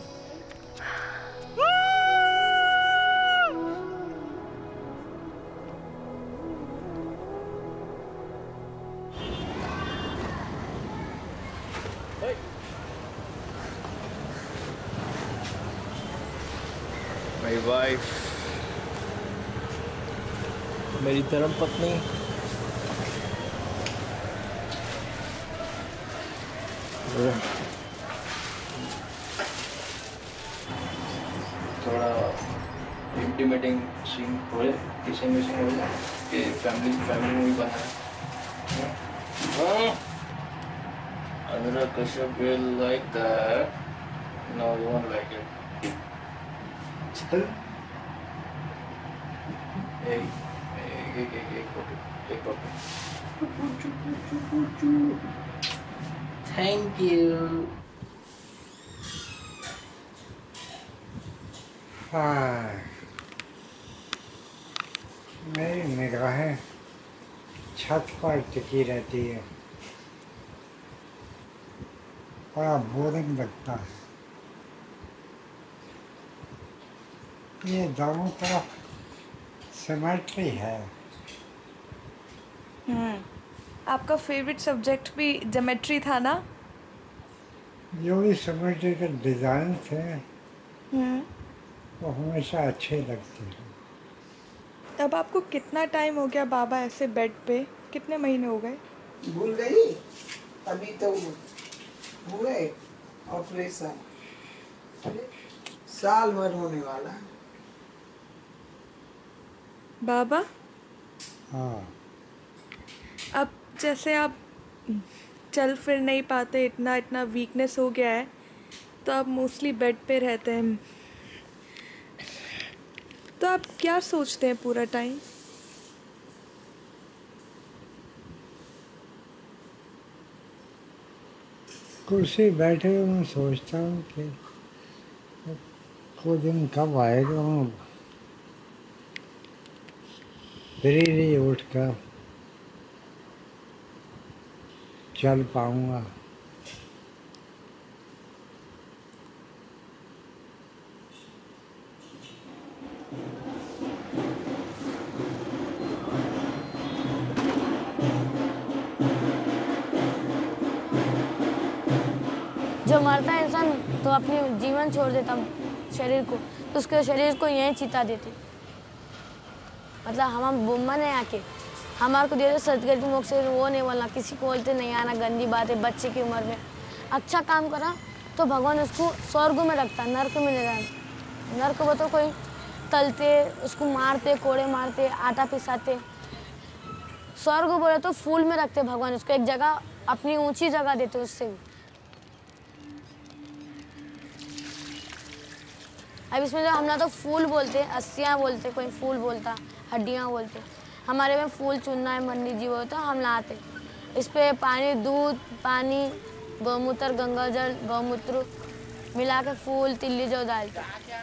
My wife, मेरी धर्म पत्नी, थोड़ा इंटीमेटिंग सीन हो जाए, किसी में सीन हो जाए कि फैमिली मूवी बना है। Anurag Kashyap will like that. No, you won't like it. चल। एक फोटो। Thank you. मेरी निगाहें छत पर टिकी रहती है, बड़ा बोरिंग लगता है। ये दोनों तरफ सिमेट्री है। आपका फेवरेट सब्जेक्ट भी ज्योमेट्री था ना? जो भी सिमेट्री के डिजाइन थे वो हमेशा अच्छे लगते हैं। अब आपको कितना टाइम हो गया बाबा ऐसे बेड पे? कितने महीने हो गए? भूल गई? अभी तो हुए ऑपरेशन, साल भर होने वाला है। बाबा, हाँ, अब जैसे आप चल फिर नहीं पाते, इतना वीकनेस हो गया है, तो आप मोस्टली बेड पे रहते हैं, तो आप क्या सोचते हैं पूरा टाइम? कुर्सी बैठे हुए मैं सोचता हूँ कि कोई दिन कब आएगा मैं फ्रीली उठकर चल पाऊँगा। जो मरता है इंसान तो अपनी जीवन छोड़ देता शरीर को, तो उसके शरीर को यहीं चिता देते। मतलब हम बुम्मन है आके हमारे को दे दो सदगत मुख से, वो नहीं बोलना, किसी को बोलते नहीं आना, गंदी बात है। बच्चे की उम्र में अच्छा काम करा तो भगवान उसको स्वर्ग में रखता, नर्क में नहीं रहता। नर्क को तो कोई तलते, उसको मारते, कोड़े मारते, आटा पिसाते। स्वर्ग बोले तो फूल में रखते भगवान उसको, एक जगह अपनी ऊंची जगह देते उससे भी। अब इसमें जो हम ना तो फूल बोलते, अस्सियाँ बोलते, कोई फूल बोलता, हड्डियाँ बोलते। हमारे में फूल चुनना है मन्नी जी वो तो हम लाते। इस पे पानी, दूध, पानी, गौमूत्र, गंगाजल, गौमूत्र मिला के फूल तिल्ली जो डालते।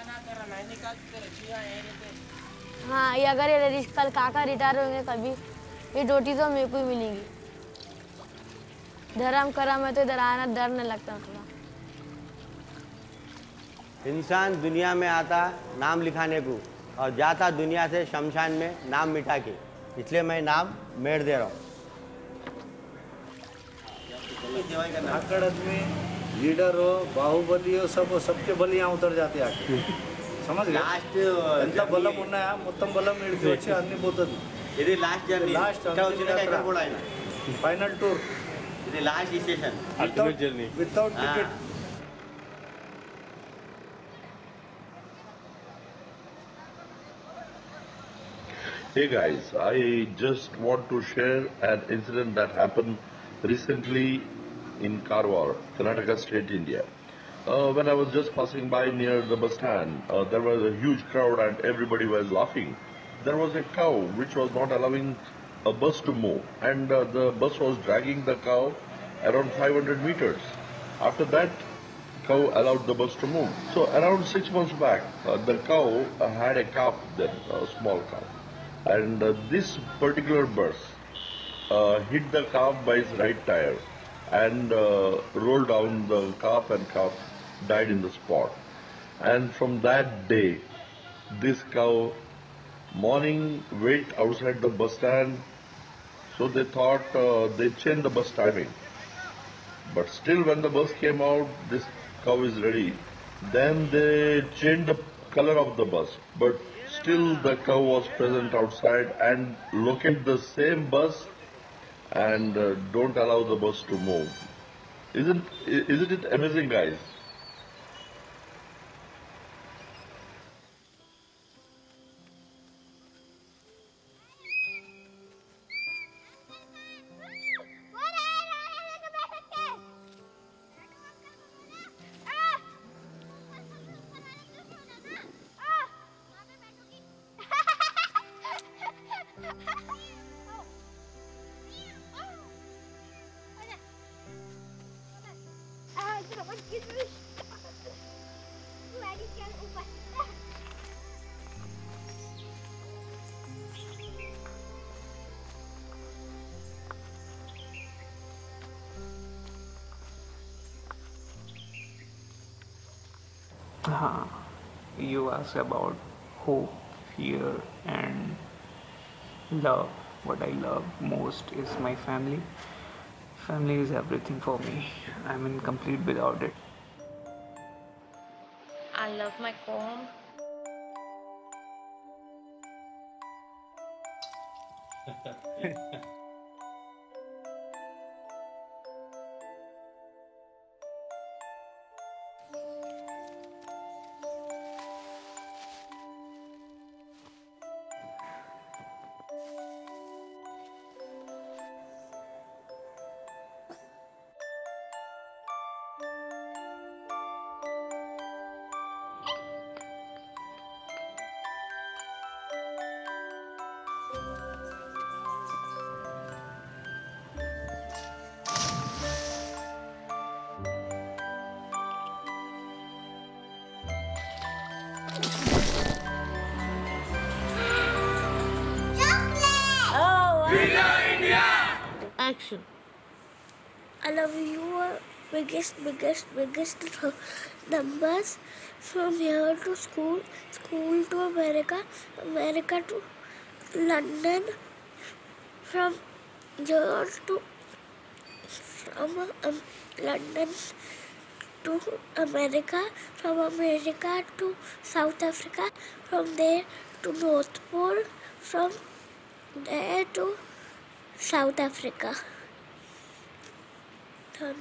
हाँ, ये अगर ये कल काका रिटायर होंगे कभी, ये रोटी तो मेरे को ही मिलेगी। धर्म करम है तो इधर आना डर नहीं लगता थोड़ा। इंसान दुनिया में आता नाम लिखाने को और जाता दुनिया से शमशान में नाम मिटा के, इसलिए मैं नाम मेड़ दे रहा हूँ। आकड़त में लीडर हो, बाहुबली हो, सब सबके बल यहाँ उतर जाते आके, समझ गए? ఎంత బలం ఉన్నాయా మొత్తం బలం ఇడికి వచ్చి అన్ని పోతుంది. ఇది last journey, last final tour, ఇది last station, ultimate journey without ticket. Hey guys, I just want to share an incident that happened recently in Karwar, Karnataka State, India. When I was just passing by near the bus stand, there was a huge crowd and everybody was laughing. There was a cow which was not allowing a bus to move, and the bus was dragging the cow around 500 meters. After that, cow allowed the bus to move. So around 6 months back, the cow had a calf then, a small calf. And this particular bus hit the calf by its right tire and rolled down the calf, and calf died in the spot. And from that day, this cow morning wait outside the bus stand, so they thought they changed the bus timing. But still when the bus came out, this cow is ready. Then they changed the color of the bus, but still the cow was present outside and locate the same bus and don't allow the bus to move. Isn't it amazing, guys? You asked about hope, fear and love. What I love most is my family. Family is everything for me. I'm incomplete without it. I love my home. Action. I love your biggest numbers from here to school, school to America, America to London, from here to London to America, from America to South Africa, from there to North Pole, from there to South Africa. Done.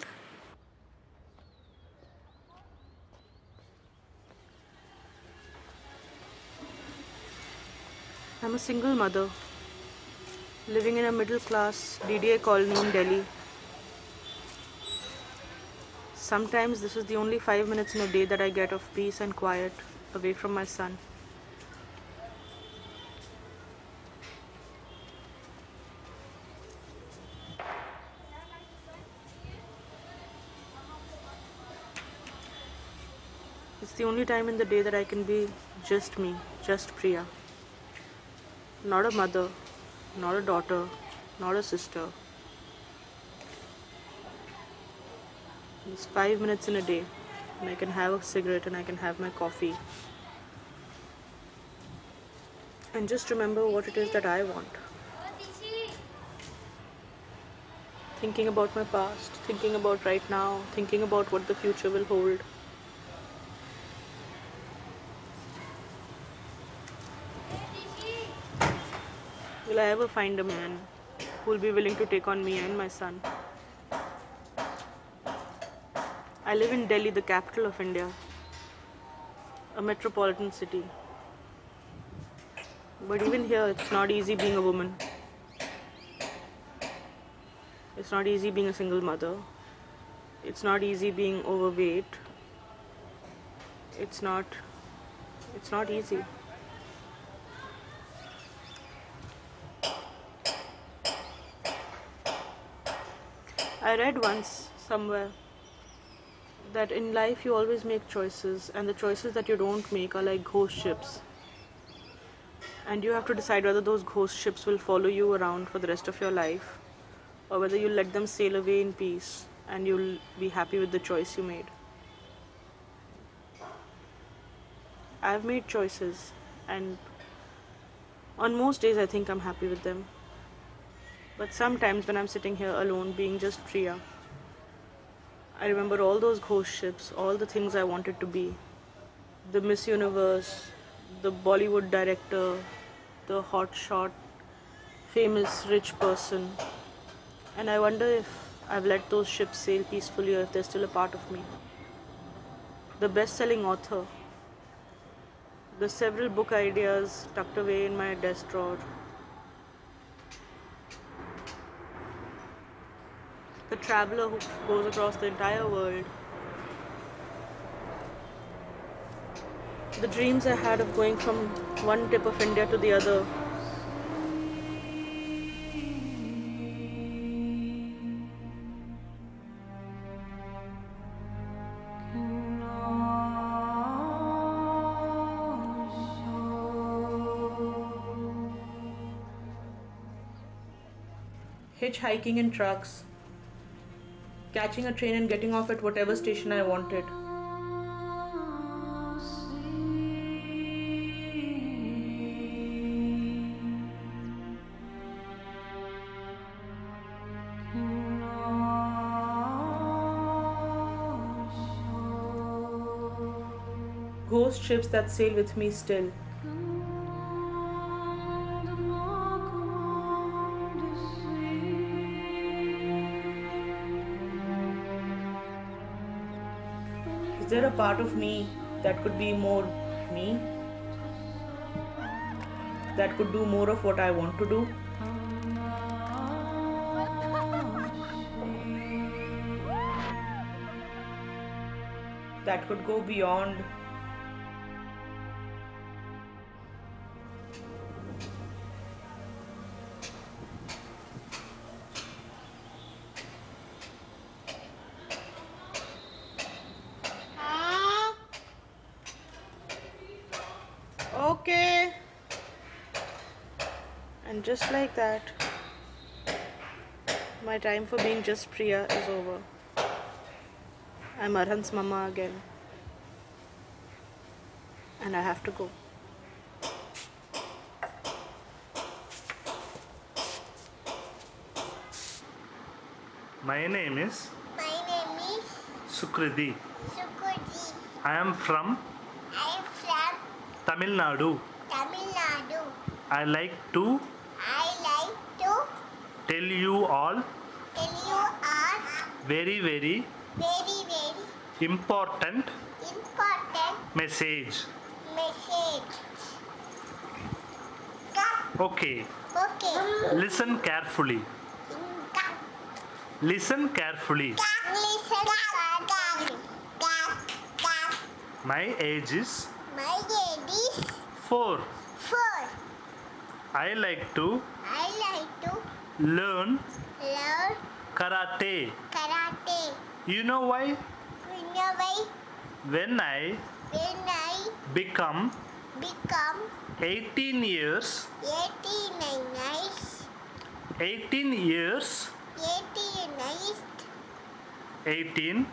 I'm a single mother, living in a middle-class DDA colony in Delhi. Sometimes this is the only 5 minutes in a day that I get of peace and quiet away from my son. It's the only time in the day that I can be just me, just Priya. Not a mother, not a daughter, not a sister. It's 5 minutes in a day, and I can have a cigarette and I can have my coffee. And just remember what it is that I want. Thinking about my past, thinking about right now, thinking about what the future will hold. Will I ever find a man who will be willing to take on me and my son? I live in Delhi, the capital of India, a metropolitan city. But even here, it's not easy being a woman. It's not easy being a single mother. It's not easy being overweight. It's not easy. I read once somewhere that in life you always make choices, and the choices that you don't make are like ghost ships. And you have to decide whether those ghost ships will follow you around for the rest of your life, or whether you'll let them sail away in peace and you'll be happy with the choice you made. I've made choices, and on most days I think I'm happy with them. But sometimes when I'm sitting here alone being just Priya, I remember all those ghost ships, all the things I wanted to be. The Miss Universe, the Bollywood director, the hotshot, famous rich person. And I wonder if I've let those ships sail peacefully or if they're still a part of me. The best-selling author, the several book ideas tucked away in my desk drawer, the traveler who goes across the entire world, the dreams I had of going from one tip of India to the other. Hitchhiking in trucks, catching a train and getting off at whatever station I wanted. Ghost ships that sail with me still. Is there a part of me that could be more me? That could do more of what I want to do? That could go beyond okay. And just like that, my time for being just Priya is over. I'm Arhan's mama again, and I have to go. My name is Sukriti. I am from Tamil Nadu. I like to tell you all very important message. Okay. Listen carefully. Listen carefully. My age is 4. I like to learn karate. You know why? When I when I become become 18 years 18 years 18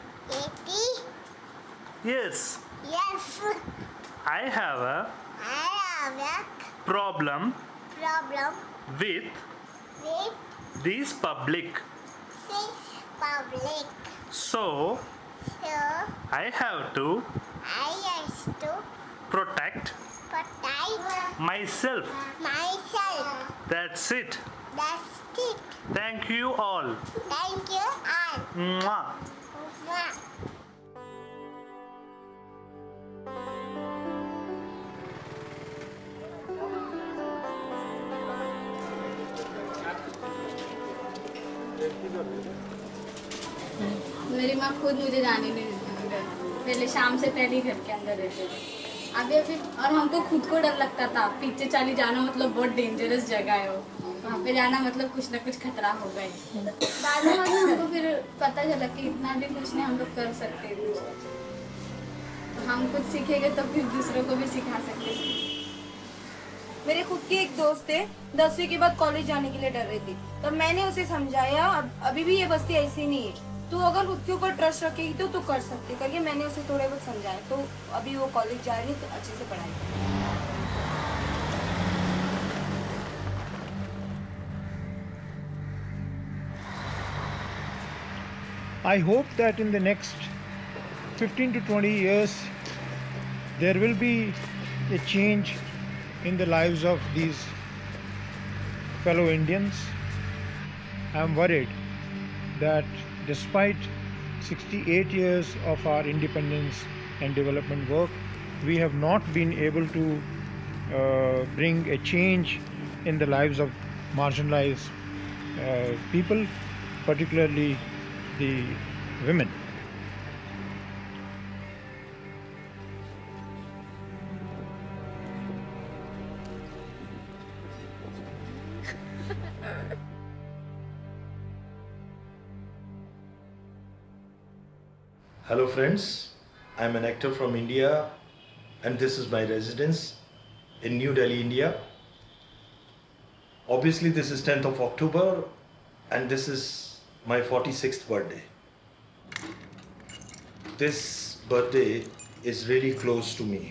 years. Yes. I have a problem with this public. So I have to protect myself. That's it. Thank you all. Thank you all. Mwah. मेरी माँ खुद मुझे जाने नहीं देती घर। पहले शाम से पहले ही घर के अंदर रहते थे। अभी और हमको खुद को डर लगता था, पीछे चली जाना मतलब बहुत डेंजरस जगह है वो, वहाँ पे जाना मतलब कुछ ना कुछ खतरा होगा ही। बाद में हमको फिर पता चला कि इतना भी कुछ नहीं हम लोग कर सकते कुछ, हम कुछ सीखेंगे तो फिर दूसरों को भी सिखा सकते हैं। मेरे खुद के एक दोस्त है, 10वीं के बाद कॉलेज जाने के लिए डर रही थी, तब मैंने उसे समझाया अभी भी ये बस्ती ऐसी नहीं है, तू अगर खुद के ऊपर ट्रस्ट रखेगी तो तू कर सकती है करके मैंने उसे थोड़े बहुत समझाया, तो अभी वो कॉलेज जा रही है तो अच्छे से पढ़ाई कर रही है। I hope that in the next 15 to 20 years there will be a change in the lives of these fellow Indians. I am worried that despite 68 years of our independence and development work, we have not been able to bring a change in the lives of marginalized people, particularly the women. Hello friends, I am an actor from India and this is my residence in New Delhi, India. Obviously this is 10th of October and this is my 46th birthday. This birthday is really close to me.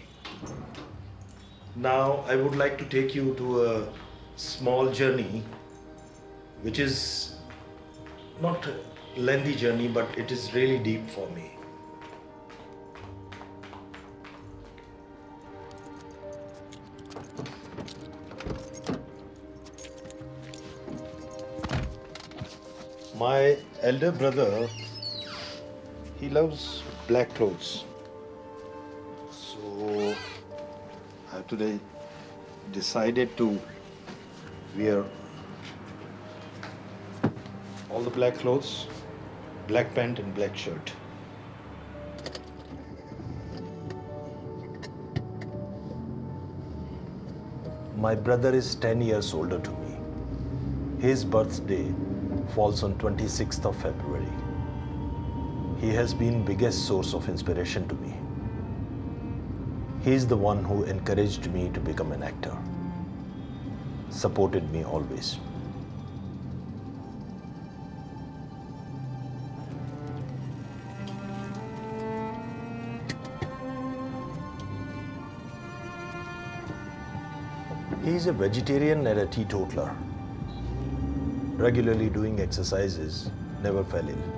Now I would like to take you to a small journey which is not a lengthy journey but it is really deep for me. My elder brother, he loves black clothes. So I today decided to wear all the black clothes, black pant and black shirt. My brother is 10 years older to me. His birthday falls on 26th of February. He has been biggest source of inspiration to me. He is the one who encouraged me to become an actor, supported me always. He is a vegetarian and a teetotaler. Regularly doing exercises, never fell ill.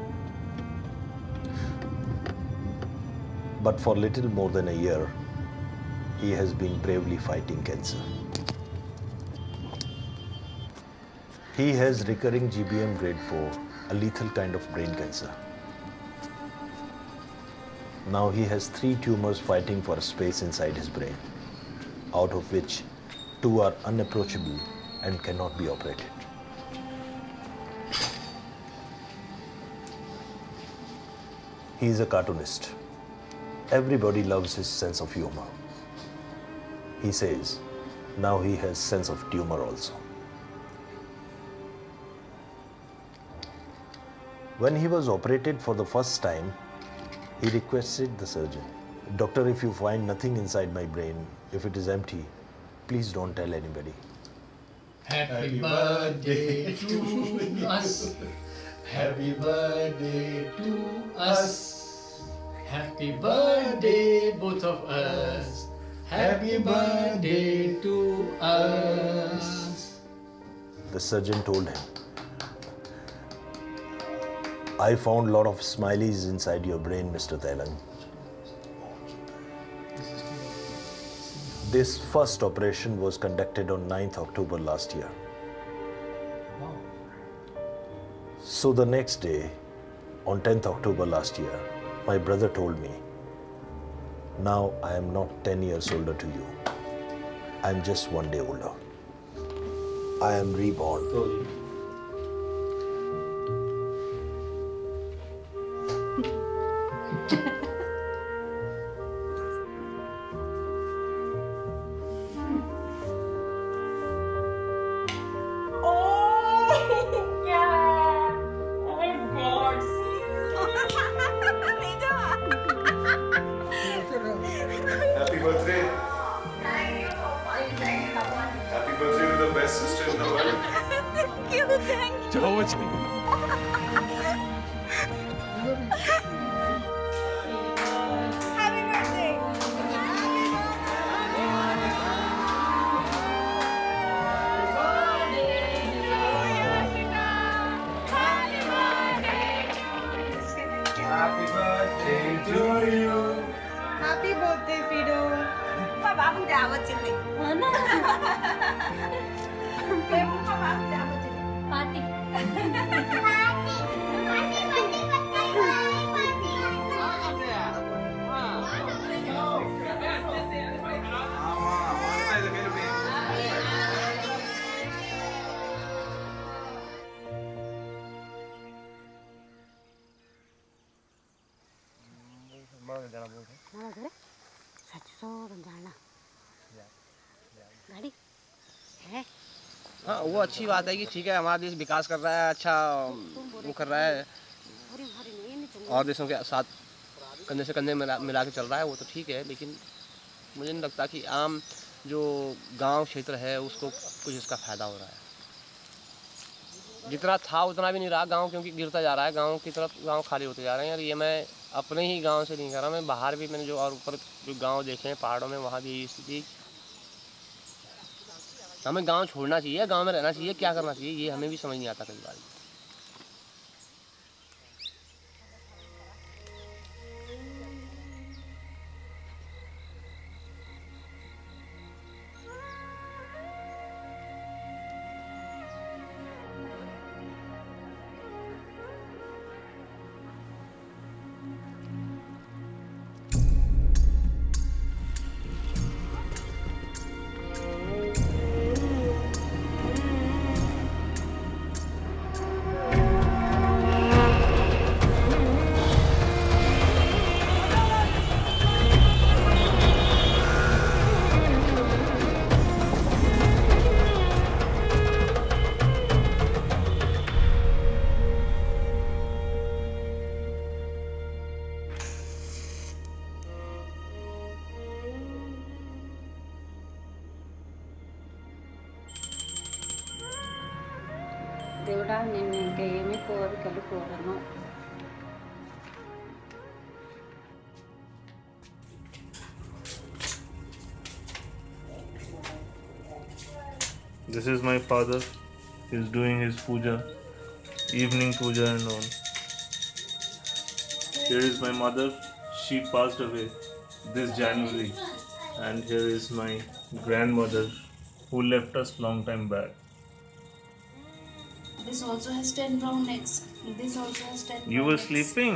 But for little more than a year, he has been bravely fighting cancer. He has recurring GBM grade 4, a lethal kind of brain cancer. Now he has 3 tumors fighting for a space inside his brain, out of which 2 are unapproachable and cannot be operated. He is a cartoonist. Everybody loves his sense of humor. He says, now he has sense of tumor also. When he was operated for the first time, he requested the surgeon, Doctor, if you find nothing inside my brain, if it is empty, please don't tell anybody. Happy birthday to us. Happy birthday to us. Happy birthday, both of us. Happy birthday to us. The surgeon told him, I found a lot of smileys inside your brain, Mr. Thailand. This first operation was conducted on 9th October last year. So the next day, on 10th October last year, my brother told me, now I am not 10 years older to you. I am just 1 day older. I am reborn. Happy birthday. Happy birthday to the best sister in the world. Thank you, thank you. Happy birthday. Happy birthday to you. Happy birthday, Fido. Papa, aku jawab cilik. Mana? Kamu papa aku jawab cilik. Party. गाड़ी है। हाँ वो अच्छी बात है कि ठीक है हमारा देश विकास कर रहा है, अच्छा वो कर रहा है और देशों के साथ कंधे से कंधे मिला के चल रहा है, वो तो ठीक है, लेकिन मुझे नहीं लगता कि आम जो गांव क्षेत्र है उसको कुछ इसका फ़ायदा हो रहा है। जितना था उतना भी नहीं रहा गांव, क्योंकि गिरता जा रहा है, गांव की तरफ गांव खाली होते जा रहे हैं। और ये मैं अपने ही गांव से नहीं कर रहा, मैं बाहर भी मैंने जो और ऊपर जो गांव देखे हैं पहाड़ों में, वहाँ भी यही स्थिति। हमें गांव छोड़ना चाहिए, गांव में रहना चाहिए, क्या करना चाहिए ये हमें भी समझ नहीं आता कई बार। దేవుడా నేను ఇంకా ఏమీ కోరికలు కోరను. This is my father. He's doing his puja, evening puja and all. Here is my mother. She passed away this January. And here is my grandmother who left us long time back. This also has 10 brown eggs. This also has 10 brown You were eggs. sleeping?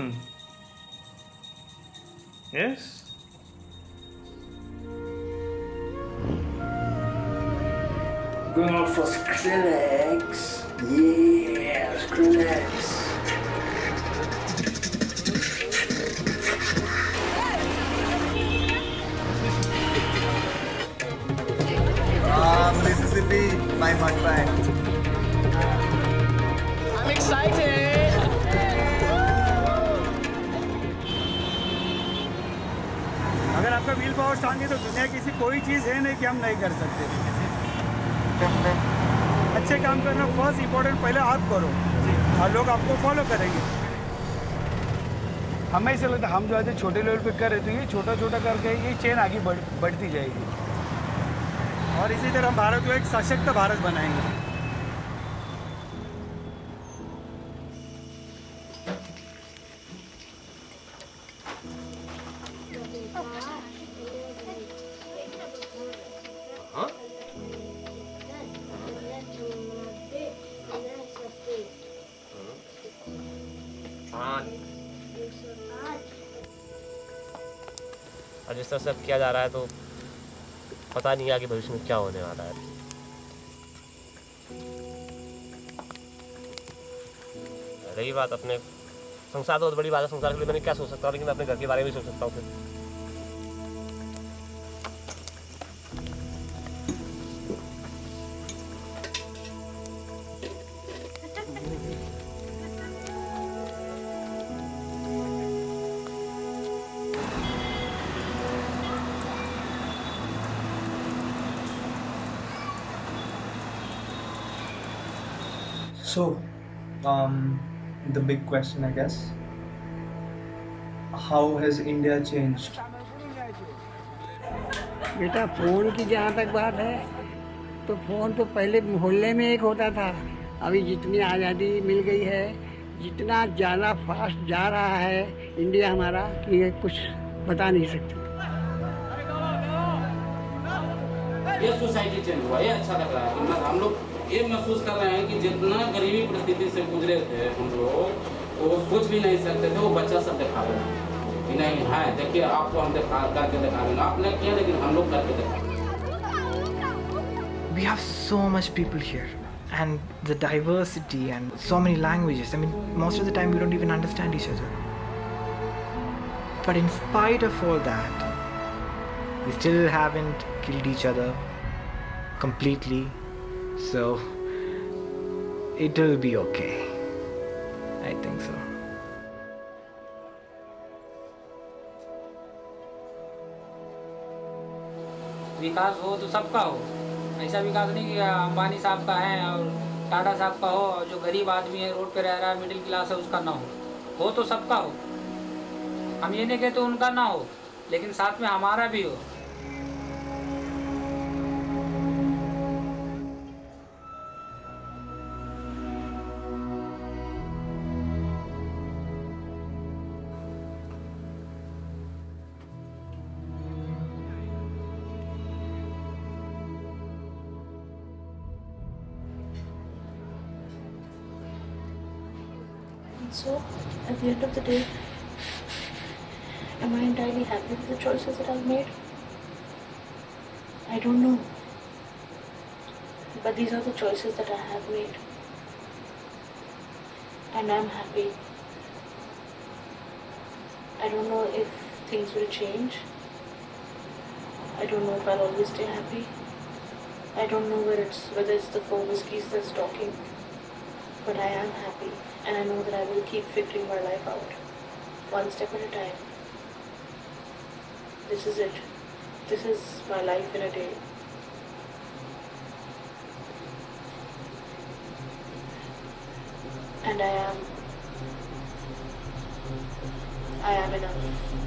Yes? Going out for Skrillex. Yeah, Skrillex. Mississippi, my mud bag. I'm excited. अगर आपका will power strong है तो दुनिया की ऐसी कोई चीज़ है नहीं कि हम नहीं कर सकते। अच्छे काम करना फर्स्ट इम्पोर्टेंट, पहले आप करो और लोग आपको फॉलो करेंगे। हमें ऐसा लगता है हम जो है छोटे लेवल पे कर रहे तो ये छोटा छोटा करके ये चेन आगे बढ़ती जाएगी और इसी तरह हम भारत को एक सशक्त भारत बनाएंगे। और जिस तरह से अब किया जा रहा है तो पता नहीं आगे भविष्य में क्या होने वाला है। रही बात अपने संसार, तो बहुत बड़ी बात है, संसार के लिए मैंने क्या सोच सकता हूँ, लेकिन मैं अपने घर के बारे में सोच सकता हूँ फिर। So, the big question, I guess, how has India changed? बेटा फ़ोन की जहाँ तक बात है तो फ़ोन तो पहले मोहल्ले में एक होता था, अभी जितनी आज़ादी मिल गई है, जितना ज़्यादा फास्ट जा रहा है इंडिया हमारा कि ये कुछ बता नहीं सकते। ये सोसाइटी चेंज हुआ, ये अच्छा लग रहा है। हम लोग ये महसूस कर रहे हैं कि जितना गरीबी परिस्थिति से गुजरे थे हम लोग, वो सोच भी नहीं सकते थे, वो बच्चा सब दिखा रहे हैं कि नहीं है, देखिए आपको हम करके दिखा देंगे। आपने किया लेकिन हम लोग करके दिखा। We have so much people here and the diversity and so many languages. I mean, most of the time we don't even understand each other. But in spite of all that, we still haven't killed each other completely. So it'll be okay. I think so. विकास हो तो सबका हो, ऐसा विकास नहीं कि अंबानी साहब का है और टाटा साहब का हो और जो गरीब आदमी है रोड पे रह रहा है मिडिल क्लास है उसका ना हो तो सबका हो। हम ये नहीं कहते उनका ना हो, लेकिन साथ में हमारा भी हो। So, at the end of the day, am I entirely happy with the choices that I've made? I don't know. But these are the choices that I have made. And I'm happy. I don't know if things will change. I don't know if I'll always stay happy. I don't know whether it's the 4 whiskeys that's talking. But I am happy. And I know that I will keep figuring my life out, one step at a time. This is it. This is my life in a day. And I am enough.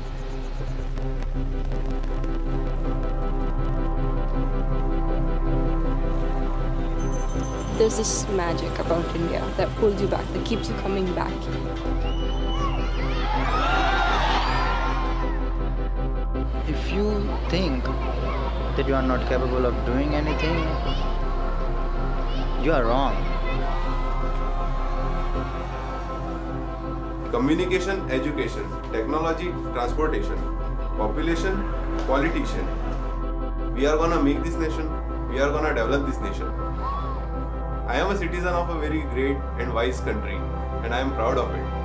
There's this magic about India that pulls you back, that keeps you coming back. If you think that you are not capable of doing anything, you are wrong. Communication, education, technology, transportation, population, politician. We are gonna make this nation. We are gonna develop this nation. I am a citizen of a very great and wise country, and I am proud of it.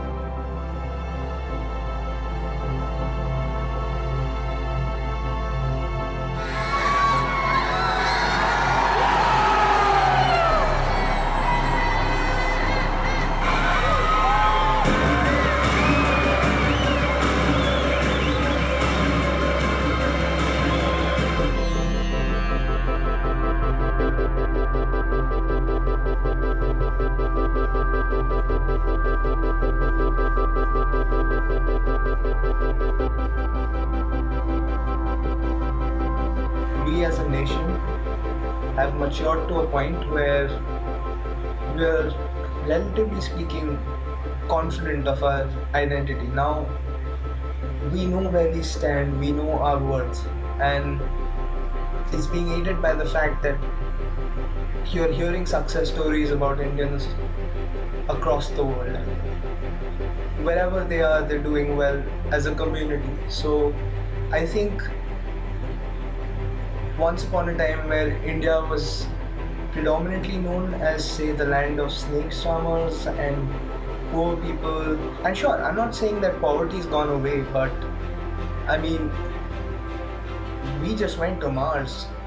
we as a nation have matured to a point where we are, relatively speaking, confident of our identity. Now we know where we stand, we know our worth, and it's being aided by the fact that you're hearing success stories about Indians across the world. Wherever they are, they're doing well as a community. So I think once upon a time where India was predominantly known as, say, the land of snake charmers and poor people, and sure, I'm not saying that poverty's gone away, but I mean, we just went to Mars.